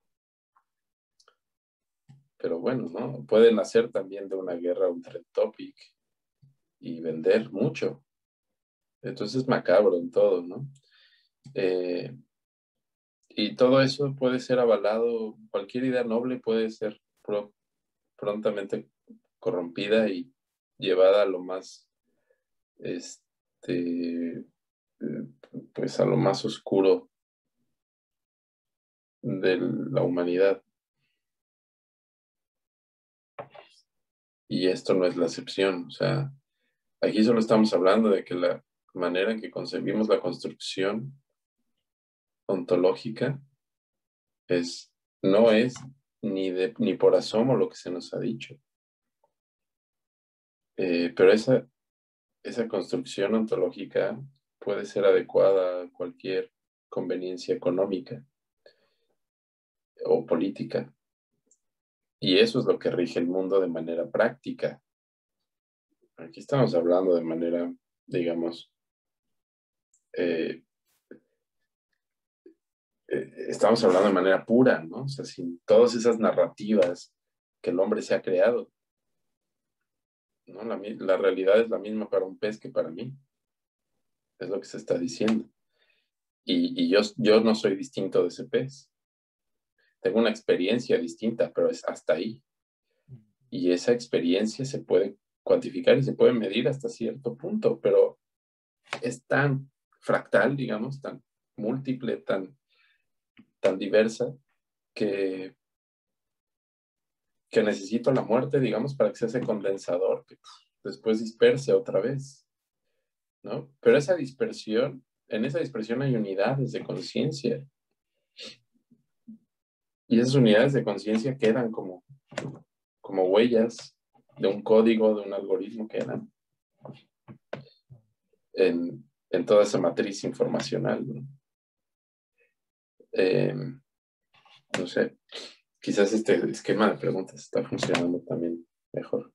pero bueno, ¿no? Puede nacer también de una guerra un trend topic y vender mucho. Entonces es macabro en todo, ¿no? Eh, y todo eso puede ser avalado, cualquier idea noble puede ser pro, prontamente corrompida y llevada a lo más, este, eh, pues a lo más oscuro de la humanidad. Y esto no es la excepción. O sea, aquí solo estamos hablando de que la manera en que concebimos la construcción ontológica es, no es ni, de, ni por asomo lo que se nos ha dicho. Eh, pero esa, esa construcción ontológica puede ser adecuada a cualquier conveniencia económica o política. Y eso es lo que rige el mundo de manera práctica. Aquí estamos hablando de manera, digamos, eh, eh, estamos hablando de manera pura, ¿no? O sea, sin todas esas narrativas que el hombre se ha creado, ¿no? La, la realidad es la misma para un pez que para mí. Es lo que se está diciendo. Y, y yo, yo no soy distinto de ese pez. Tengo una experiencia distinta, pero es hasta ahí. Y esa experiencia se puede cuantificar y se puede medir hasta cierto punto, pero es tan fractal, digamos, tan múltiple, tan, tan diversa, que, que necesito la muerte, digamos, para que sea ese condensador que después disperse otra vez, ¿no? Pero esa dispersión, en esa dispersión hay unidades de conciencia. Y esas unidades de conciencia quedan como, como huellas de un código, de un algoritmo que eran en, en toda esa matriz informacional, ¿no? Eh, no sé, quizás este esquema de preguntas está funcionando también mejor.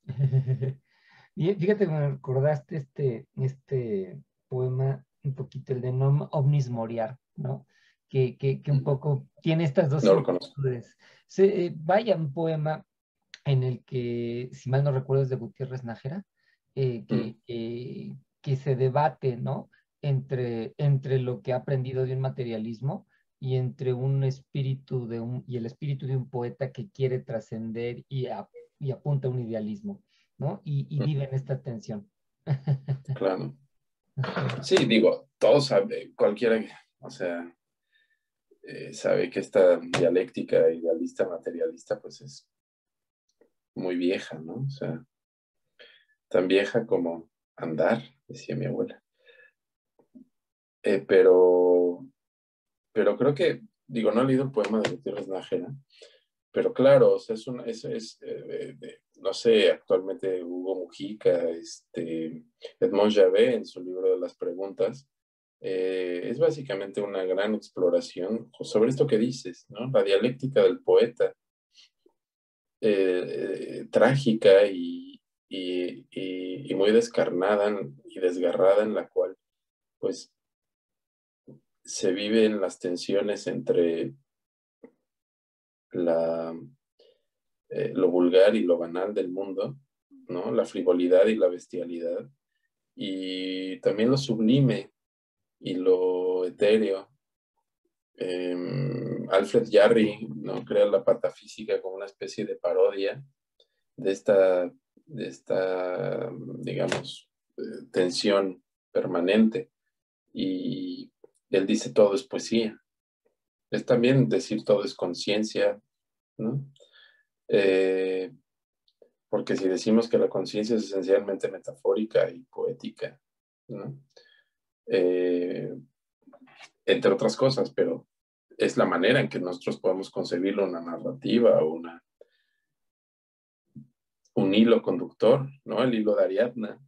Y fíjate, me recordaste este, este poema, un poquito el de Non Omnis Moriar, ¿no? Que, que, que un poco tiene estas dos No lo conozco. similitudes. Se, eh, vaya, un poema en el que, si mal no recuerdo, es de Gutiérrez Nájera, eh, que, Mm. eh, que se debate, ¿no? Entre, entre lo que ha aprendido de un materialismo y entre un espíritu de un, y el espíritu de un poeta que quiere trascender y, a- y apunta a un idealismo, ¿no? Y, y vive en esta tensión. Claro. Sí, digo, todos saben, cualquiera, o sea, eh, sabe que esta dialéctica idealista materialista, pues es muy vieja, ¿no? O sea, tan vieja como andar, decía mi abuela. Eh, pero, pero creo que, digo, no he leído el poema de Gutiérrez Nájera, pero claro, o sea, es, un, es, es eh, de, de, no sé, actualmente Hugo Mujica, este, Edmond Javert en su libro de las preguntas, eh, es básicamente una gran exploración sobre esto que dices, ¿no? La dialéctica del poeta, eh, trágica y, y, y, y muy descarnada y desgarrada, en la cual, pues, se viven las tensiones entre la, eh, lo vulgar y lo banal del mundo, ¿no? La frivolidad y la bestialidad, y también lo sublime y lo etéreo. Eh, Alfred Jarry, ¿no? Crea la patafísica como una especie de parodia de esta, de esta digamos, eh, tensión permanente. Y él dice todo es poesía. Es también decir todo es conciencia, ¿no? Eh, porque si decimos que la conciencia es esencialmente metafórica y poética, ¿no? Eh, entre otras cosas, pero es la manera en que nosotros podemos concebirlo, una narrativa o una, un hilo conductor, ¿no? El hilo de Ariadna.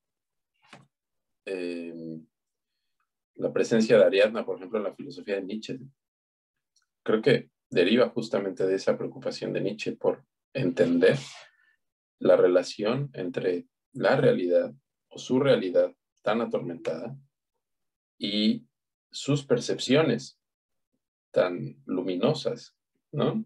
Eh, la presencia de Ariadna, por ejemplo, en la filosofía de Nietzsche, creo que deriva justamente de esa preocupación de Nietzsche por entender la relación entre la realidad o su realidad tan atormentada y sus percepciones tan luminosas, ¿no?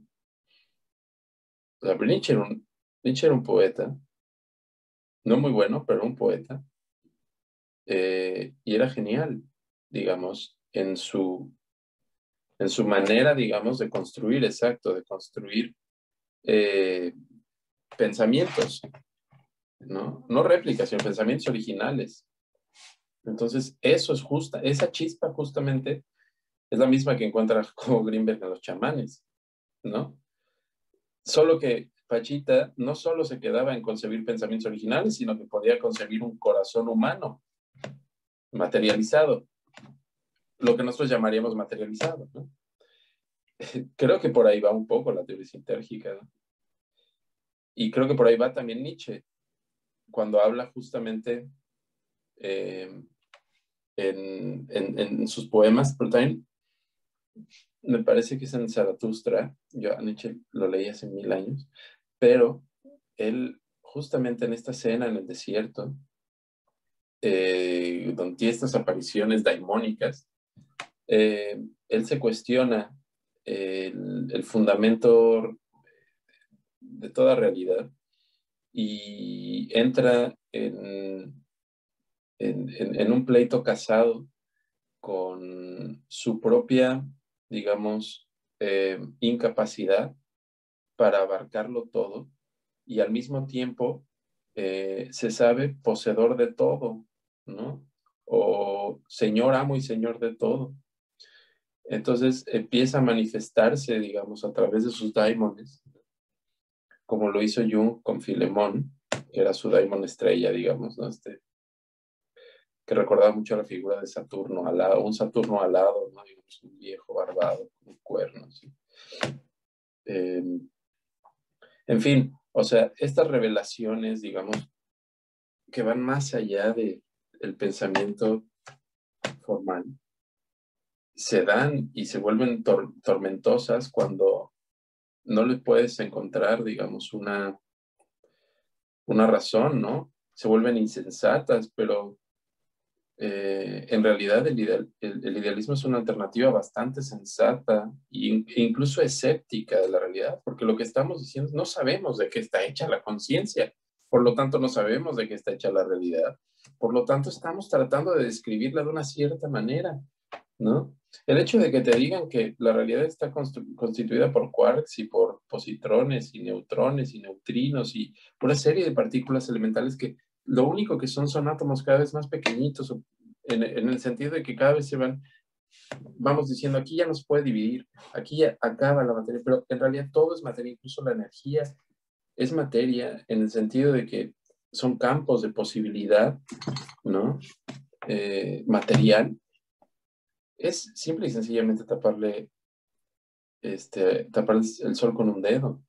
O sea, Nietzsche era un, Nietzsche era un poeta, no muy bueno, pero un poeta, eh, y era genial, digamos, en su, en su manera, digamos, de construir, exacto, de construir eh, pensamientos, ¿no? No réplicas, sino pensamientos originales. Entonces, eso es justa, esa chispa justamente es la misma que encuentra Jacobo Greenberg en los chamanes, ¿no? Solo que Pachita no solo se quedaba en concebir pensamientos originales, sino que podía concebir un corazón humano materializado, lo que nosotros llamaríamos materializado, ¿no? Creo que por ahí va un poco la teoría sintérgica, ¿no? Y creo que por ahí va también Nietzsche, cuando habla justamente eh, en, en, en sus poemas, pero también me parece que es en Zaratustra, yo a Nietzsche lo leí hace mil años, pero él justamente en esta escena en el desierto, eh, donde tiene estas apariciones daimónicas, eh, él se cuestiona el, el fundamento de toda realidad y entra en, en, en, en un pleito casado con su propia, digamos, eh, incapacidad para abarcarlo todo y al mismo tiempo eh, se sabe poseedor de todo, ¿no? O señor, amo y señor de todo. Entonces empieza a manifestarse, digamos, a través de sus daimones, como lo hizo Jung con Filemón, que era su daimon estrella, digamos, ¿no? Este, que recordaba mucho la figura de Saturno alado, un Saturno alado, ¿no? Digamos, un viejo barbado con cuernos. ¿Sí? Eh, en fin, o sea, estas revelaciones, digamos, que van más allá de el pensamiento formal, se dan y se vuelven tor tormentosas cuando no le puedes encontrar, digamos, una, una razón, ¿no? Se vuelven insensatas, pero eh, en realidad el, ideal, el, el idealismo es una alternativa bastante sensata e incluso escéptica de la realidad, porque lo que estamos diciendo, no sabemos de qué está hecha la conciencia, por lo tanto no sabemos de qué está hecha la realidad, por lo tanto estamos tratando de describirla de una cierta manera, ¿no? El hecho de que te digan que la realidad está constituida por quarks y por positrones y neutrones y neutrinos y una serie de partículas elementales que lo único que son son átomos cada vez más pequeñitos, en, en el sentido de que cada vez se van, vamos diciendo, aquí ya no se puede dividir, aquí ya acaba la materia, pero en realidad todo es materia, incluso la energía es materia en el sentido de que son campos de posibilidad, ¿no? Eh, material. Es simple y sencillamente taparle, este, tapar el sol con un dedo.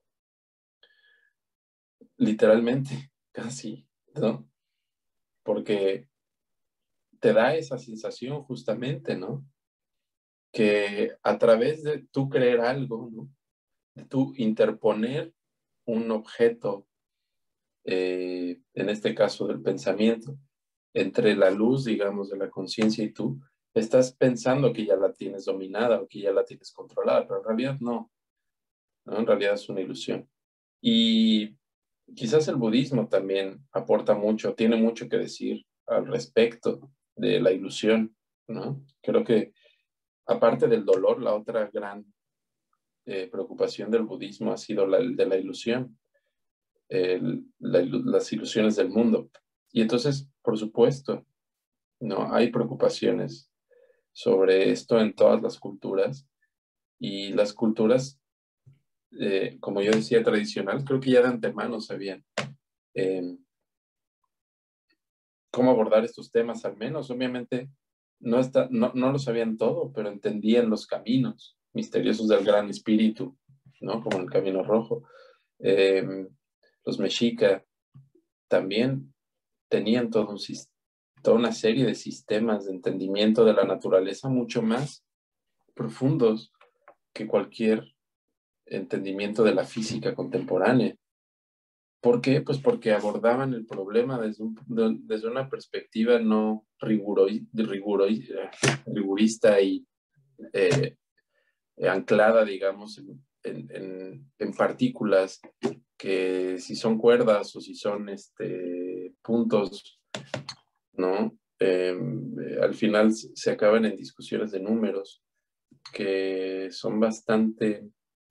Literalmente, casi, ¿no? Porque te da esa sensación justamente, ¿no? Que a través de tú creer algo, ¿no? De tú interponer un objeto, eh, en este caso del pensamiento, entre la luz, digamos, de la conciencia y tú, estás pensando que ya la tienes dominada o que ya la tienes controlada, pero en realidad no, ¿no? En realidad es una ilusión. Y quizás el budismo también aporta mucho, tiene mucho que decir al respecto de la ilusión, ¿no? Creo que aparte del dolor, la otra gran eh, preocupación del budismo ha sido la de la ilusión, el, la, las ilusiones del mundo. Y entonces, por supuesto, ¿no? Hay preocupaciones sobre esto en todas las culturas y las culturas, eh, como yo decía, tradicional, creo que ya de antemano sabían eh, cómo abordar estos temas, al menos, obviamente, no, está, no, no lo sabían todo, pero entendían los caminos misteriosos del gran espíritu, ¿no? Como el Camino Rojo. Eh, los mexica también tenían todo un, toda una serie de sistemas de entendimiento de la naturaleza mucho más profundos que cualquier entendimiento de la física contemporánea. ¿Por qué? Pues porque abordaban el problema desde, un, de, desde una perspectiva no riguro, riguro, rigurista y eh, anclada, digamos, en, en, en partículas, que si son cuerdas o si son este, puntos, ¿no? Eh, al final se acaban en discusiones de números que son bastante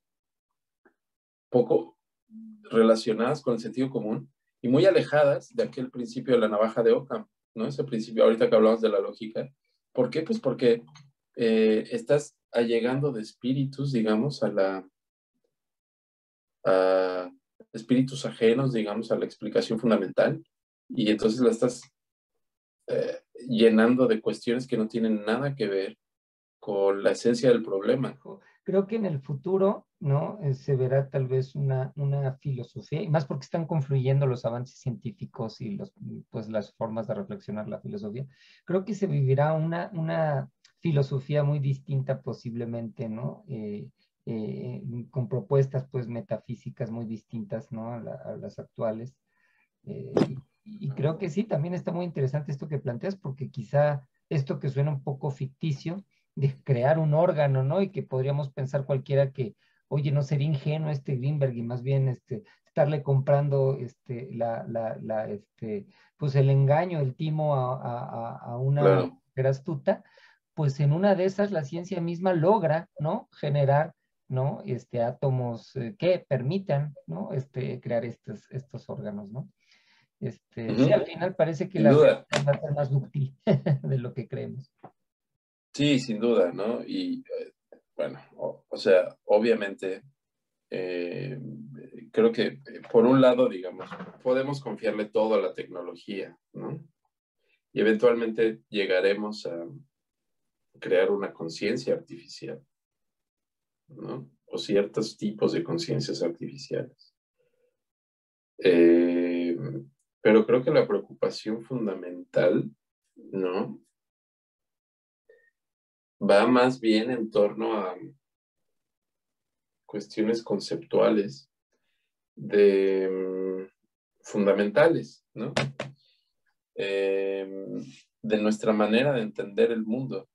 poco relacionadas con el sentido común y muy alejadas de aquel principio de la navaja de Occam, ¿no? Ese principio, ahorita que hablamos de la lógica. ¿Por qué? Pues porque eh, estás allegando de espíritus, digamos, a la a espíritus ajenos, digamos, a la explicación fundamental, y entonces la estás eh, llenando de cuestiones que no tienen nada que ver con la esencia del problema. Creo que en el futuro, ¿no? Eh, se verá tal vez una, una filosofía, y más porque están confluyendo los avances científicos y los, pues, las formas de reflexionar la filosofía. Creo que se vivirá una, una filosofía muy distinta posiblemente, ¿no? Eh, eh, con propuestas, pues, metafísicas muy distintas, ¿no? A, la, a las actuales. Eh, y, y creo que sí, también está muy interesante esto que planteas, porque quizá esto que suena un poco ficticio, de crear un órgano, ¿no? Y que podríamos pensar cualquiera que, oye, no sería ingenuo este Greenberg y más bien este, estarle comprando este, la, la, la, este, pues el engaño, el timo a, a, a una Claro. mujer astuta, pues en una de esas la ciencia misma logra, ¿no? Generar, ¿no? Este, átomos eh, que permitan, ¿no? Este, crear estos, estos órganos, ¿no? Este, sí, Uh-huh. al final parece que Sin la duda. realidad va a ser más útil de lo que creemos. Sí, sin duda, ¿no? Y eh, bueno, o, o sea, obviamente, eh, creo que eh, por un lado, digamos, podemos confiarle todo a la tecnología, ¿no? Y eventualmente llegaremos a crear una conciencia artificial, ¿no? O ciertos tipos de conciencias artificiales. Eh, pero creo que la preocupación fundamental, ¿no? Va más bien en torno a cuestiones conceptuales de um, fundamentales, ¿no? Eh, de nuestra manera de entender el mundo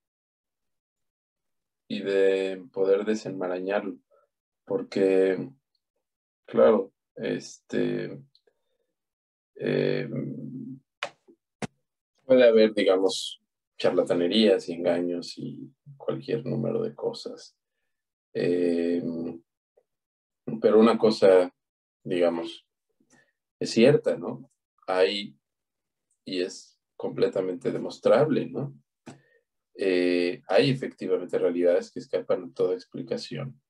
y de poder desenmarañarlo, porque, claro, este, eh, puede haber, digamos, charlatanerías y engaños y cualquier número de cosas. Eh, pero una cosa, digamos, es cierta, ¿no? Hay, y es completamente demostrable, ¿no? Eh, hay efectivamente realidades que escapan a toda explicación.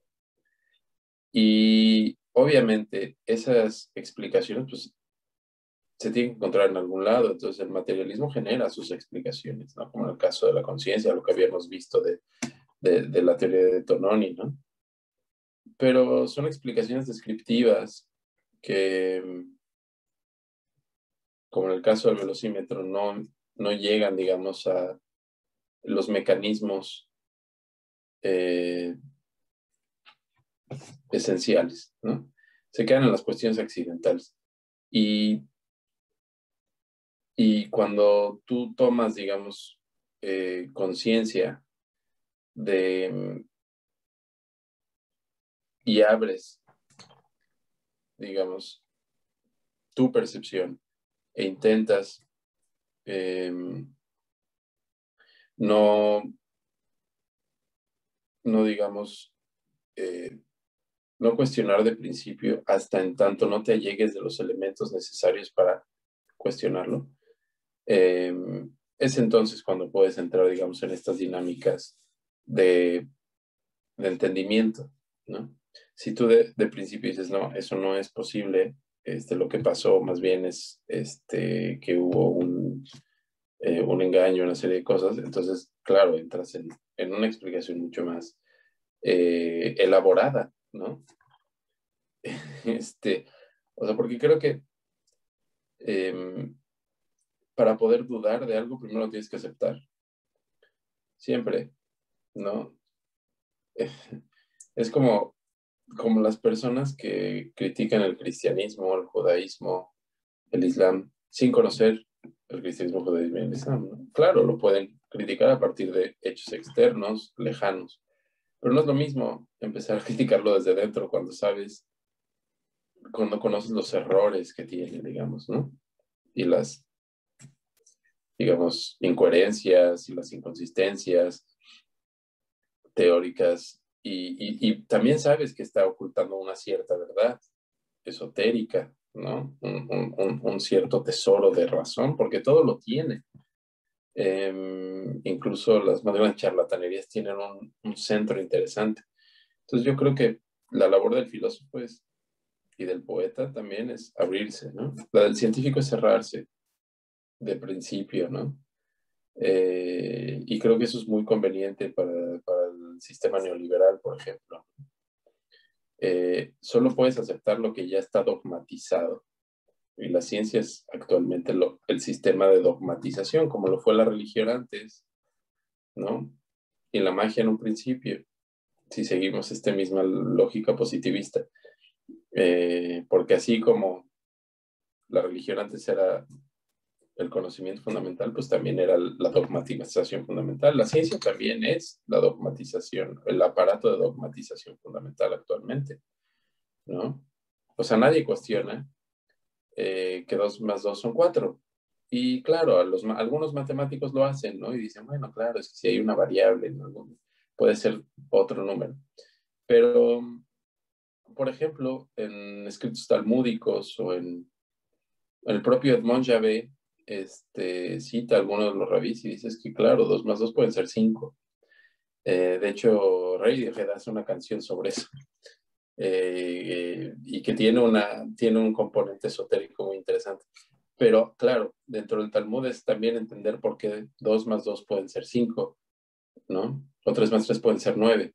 Y obviamente esas explicaciones, pues, se tienen que encontrar en algún lado. Entonces el materialismo genera sus explicaciones, ¿no? Como en el caso de la conciencia, lo que habíamos visto de, de, de la teoría de Tononi, ¿no? Pero son explicaciones descriptivas que, como en el caso del velocímetro, no, no llegan, digamos, a los mecanismos eh, esenciales, ¿no? Se quedan en las cuestiones accidentales. Y, y cuando tú tomas, digamos, eh, conciencia de y abres, digamos, tu percepción e intentas eh, no, no digamos, eh, no cuestionar de principio hasta en tanto no te allegues de los elementos necesarios para cuestionarlo. Eh, es entonces cuando puedes entrar, digamos, en estas dinámicas de, de entendimiento, ¿no? Si tú de, de, principio dices, no, eso no es posible, este, lo que pasó más bien es este, que hubo un, eh, un engaño, una serie de cosas, entonces, claro, entras en, en una explicación mucho más eh, elaborada, ¿no? Este, o sea, porque creo que eh, para poder dudar de algo, primero lo tienes que aceptar. Siempre, ¿no? Es como como las personas que critican el cristianismo, el judaísmo, el islam, sin conocer el cristianismo, el judaísmo y el islam, ¿no? Claro, lo pueden criticar a partir de hechos externos, lejanos, pero no es lo mismo empezar a criticarlo desde dentro cuando sabes, cuando conoces los errores que tiene, digamos, ¿no? Y las, digamos, incoherencias y las inconsistencias teóricas, y, y, y también sabes que está ocultando una cierta verdad esotérica, ¿no? Un, un, un cierto tesoro de razón, porque todo lo tiene. Eh, incluso las más grandes charlatanerías tienen un, un centro interesante. Entonces yo creo que la labor del filósofo es, y del poeta también es abrirse, ¿no? La del científico es cerrarse de principio, ¿no? Eh, y creo que eso es muy conveniente para, para el sistema neoliberal, por ejemplo. Eh, solo puedes aceptar lo que ya está dogmatizado. Y la ciencia es actualmente lo, el sistema de dogmatización, como lo fue la religión antes, ¿no? Y la magia en un principio, si seguimos esta misma lógica positivista. Eh, porque así como la religión antes era el conocimiento fundamental, pues también era la dogmatización fundamental. La ciencia también es la dogmatización, el aparato de dogmatización fundamental actualmente, ¿no? O sea, nadie cuestiona eh, que dos más dos son cuatro. Y claro, a los, algunos matemáticos lo hacen, ¿no? Y dicen, bueno, claro, es que si hay una variable, ¿no? Puede ser otro número. Pero, por ejemplo, en escritos talmúdicos o en, en el propio Edmond Javé, este, cita a algunos de los rabís y dice que, claro, dos más dos pueden ser cinco. Eh, de hecho, Radiohead hace una canción sobre eso. Eh, y que tiene, una, tiene un componente esotérico muy interesante. Pero claro, dentro del Talmud es también entender por qué dos más dos pueden ser cinco, ¿no? O tres más tres pueden ser nueve.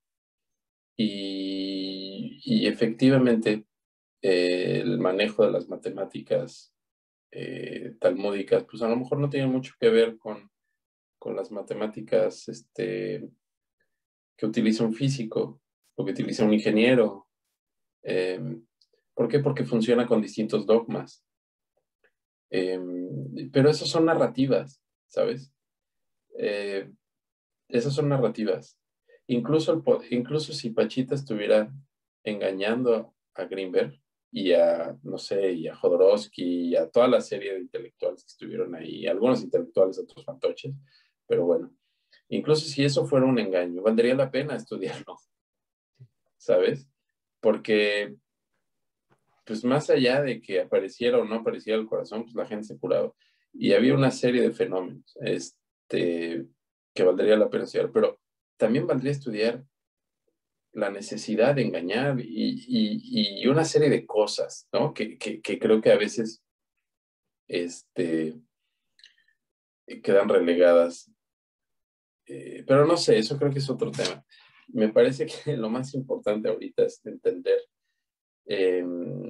Y, y efectivamente, eh, el manejo de las matemáticas eh, talmúdicas, pues a lo mejor no tiene mucho que ver con, con las matemáticas este, que utiliza un físico o que utiliza un ingeniero. Eh, ¿Por qué? Porque funciona con distintos dogmas. Eh, pero esas son narrativas, ¿sabes? Eh, esas son narrativas. Incluso, el, incluso si Pachita estuviera engañando a Greenberg y a, no sé, y a Jodorowsky y a toda la serie de intelectuales que estuvieron ahí, algunos intelectuales, otros fantoches, pero bueno, incluso si eso fuera un engaño, valdría la pena estudiarlo, ¿sabes? Porque pues más allá de que apareciera o no apareciera el corazón, pues la gente se curaba. Y había una serie de fenómenos este, que valdría la pena estudiar, pero también valdría estudiar la necesidad de engañar y, y, y una serie de cosas, ¿no? Que, que, que creo que a veces este, quedan relegadas. Eh, pero no sé, eso creo que es otro tema. Me parece que lo más importante ahorita es entender eh,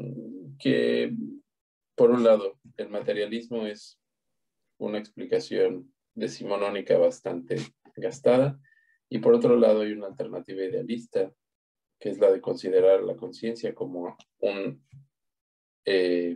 que por un lado, el materialismo es una explicación decimonónica bastante gastada, y por otro lado hay una alternativa idealista, que es la de considerar la conciencia como un, eh,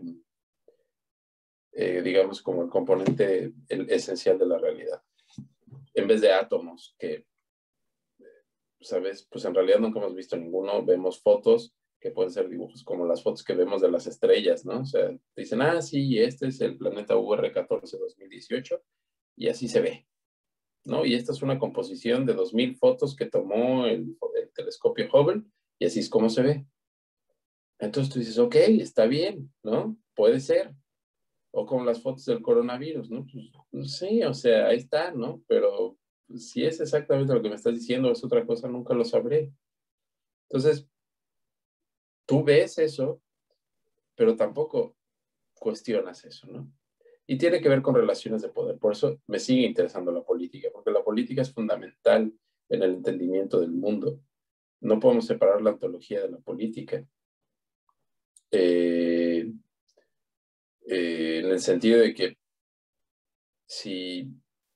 eh, digamos, como el componente el esencial de la realidad, en vez de átomos, que, ¿sabes? Pues en realidad nunca hemos visto ninguno, vemos fotos que pueden ser dibujos como las fotos que vemos de las estrellas, ¿no? O sea, dicen, ah, sí, este es el planeta U R catorce dos mil dieciocho, y así se ve, ¿no? Y esta es una composición de dos mil fotos que tomó el, el telescopio Hubble, y así es como se ve. Entonces tú dices, ok, está bien, ¿no? Puede ser. O como las fotos del coronavirus, ¿no? Pues, pues sí, o sea, ahí está, ¿no? Pero si es exactamente lo que me estás diciendo, es otra cosa, nunca lo sabré. Entonces, tú ves eso, pero tampoco cuestionas eso, ¿no? Y tiene que ver con relaciones de poder. Por eso me sigue interesando la política, porque la política es fundamental en el entendimiento del mundo. No podemos separar la ontología de la política. Eh, eh, en el sentido de que si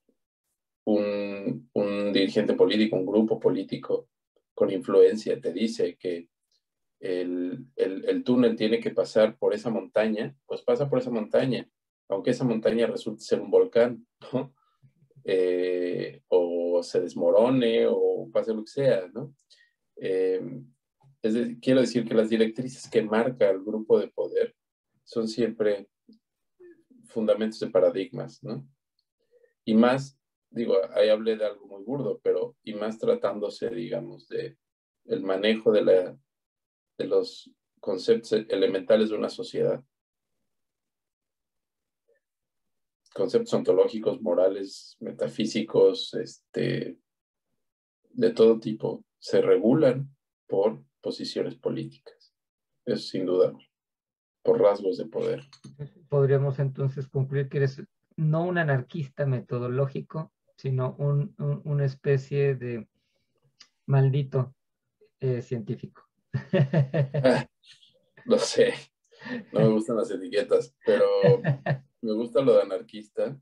un, un dirigente político, un grupo político con influencia te dice que el, el, el túnel tiene que pasar por esa montaña, pues pasa por esa montaña, aunque esa montaña resulte ser un volcán, ¿no? Eh, o se desmorone o pase lo que sea, ¿no? Eh, es decir, quiero decir que las directrices que marca el grupo de poder son siempre fundamentos de paradigmas, ¿no? Y más, digo, ahí hablé de algo muy burdo, pero y más tratándose, digamos, de el manejo de, la, de los conceptos elementales de una sociedad. Conceptos ontológicos, morales, metafísicos, este, de todo tipo, se regulan por posiciones políticas. Eso sin duda, por rasgos de poder. Podríamos entonces concluir que eres no un anarquista metodológico, sino un, un, una especie de maldito eh, científico. Ah, no sé, no me gustan las etiquetas, pero me gusta lo de anarquista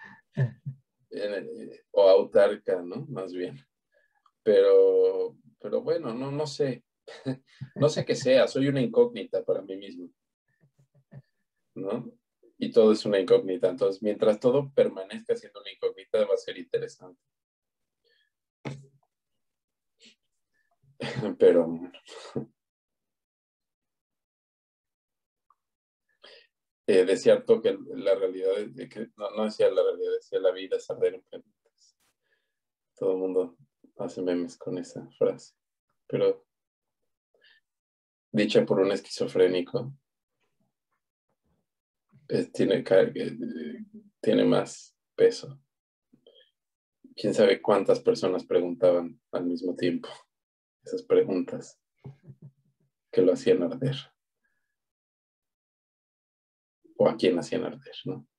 eh, o autarca, ¿no? Más bien. Pero, pero bueno, no, no sé. No sé qué sea, soy una incógnita para mí mismo, ¿no? Y todo es una incógnita. Entonces, mientras todo permanezca siendo una incógnita, va a ser interesante. Pero eh, decía que la realidad, es que, no, no decía la realidad, decía la vida es arder en preguntas. Todo el mundo hace memes con esa frase. Pero dicha por un esquizofrénico, eh, tiene, eh, tiene más peso. Quién sabe cuántas personas preguntaban al mismo tiempo esas preguntas que lo hacían arder. O a quién hacían arder, ¿no?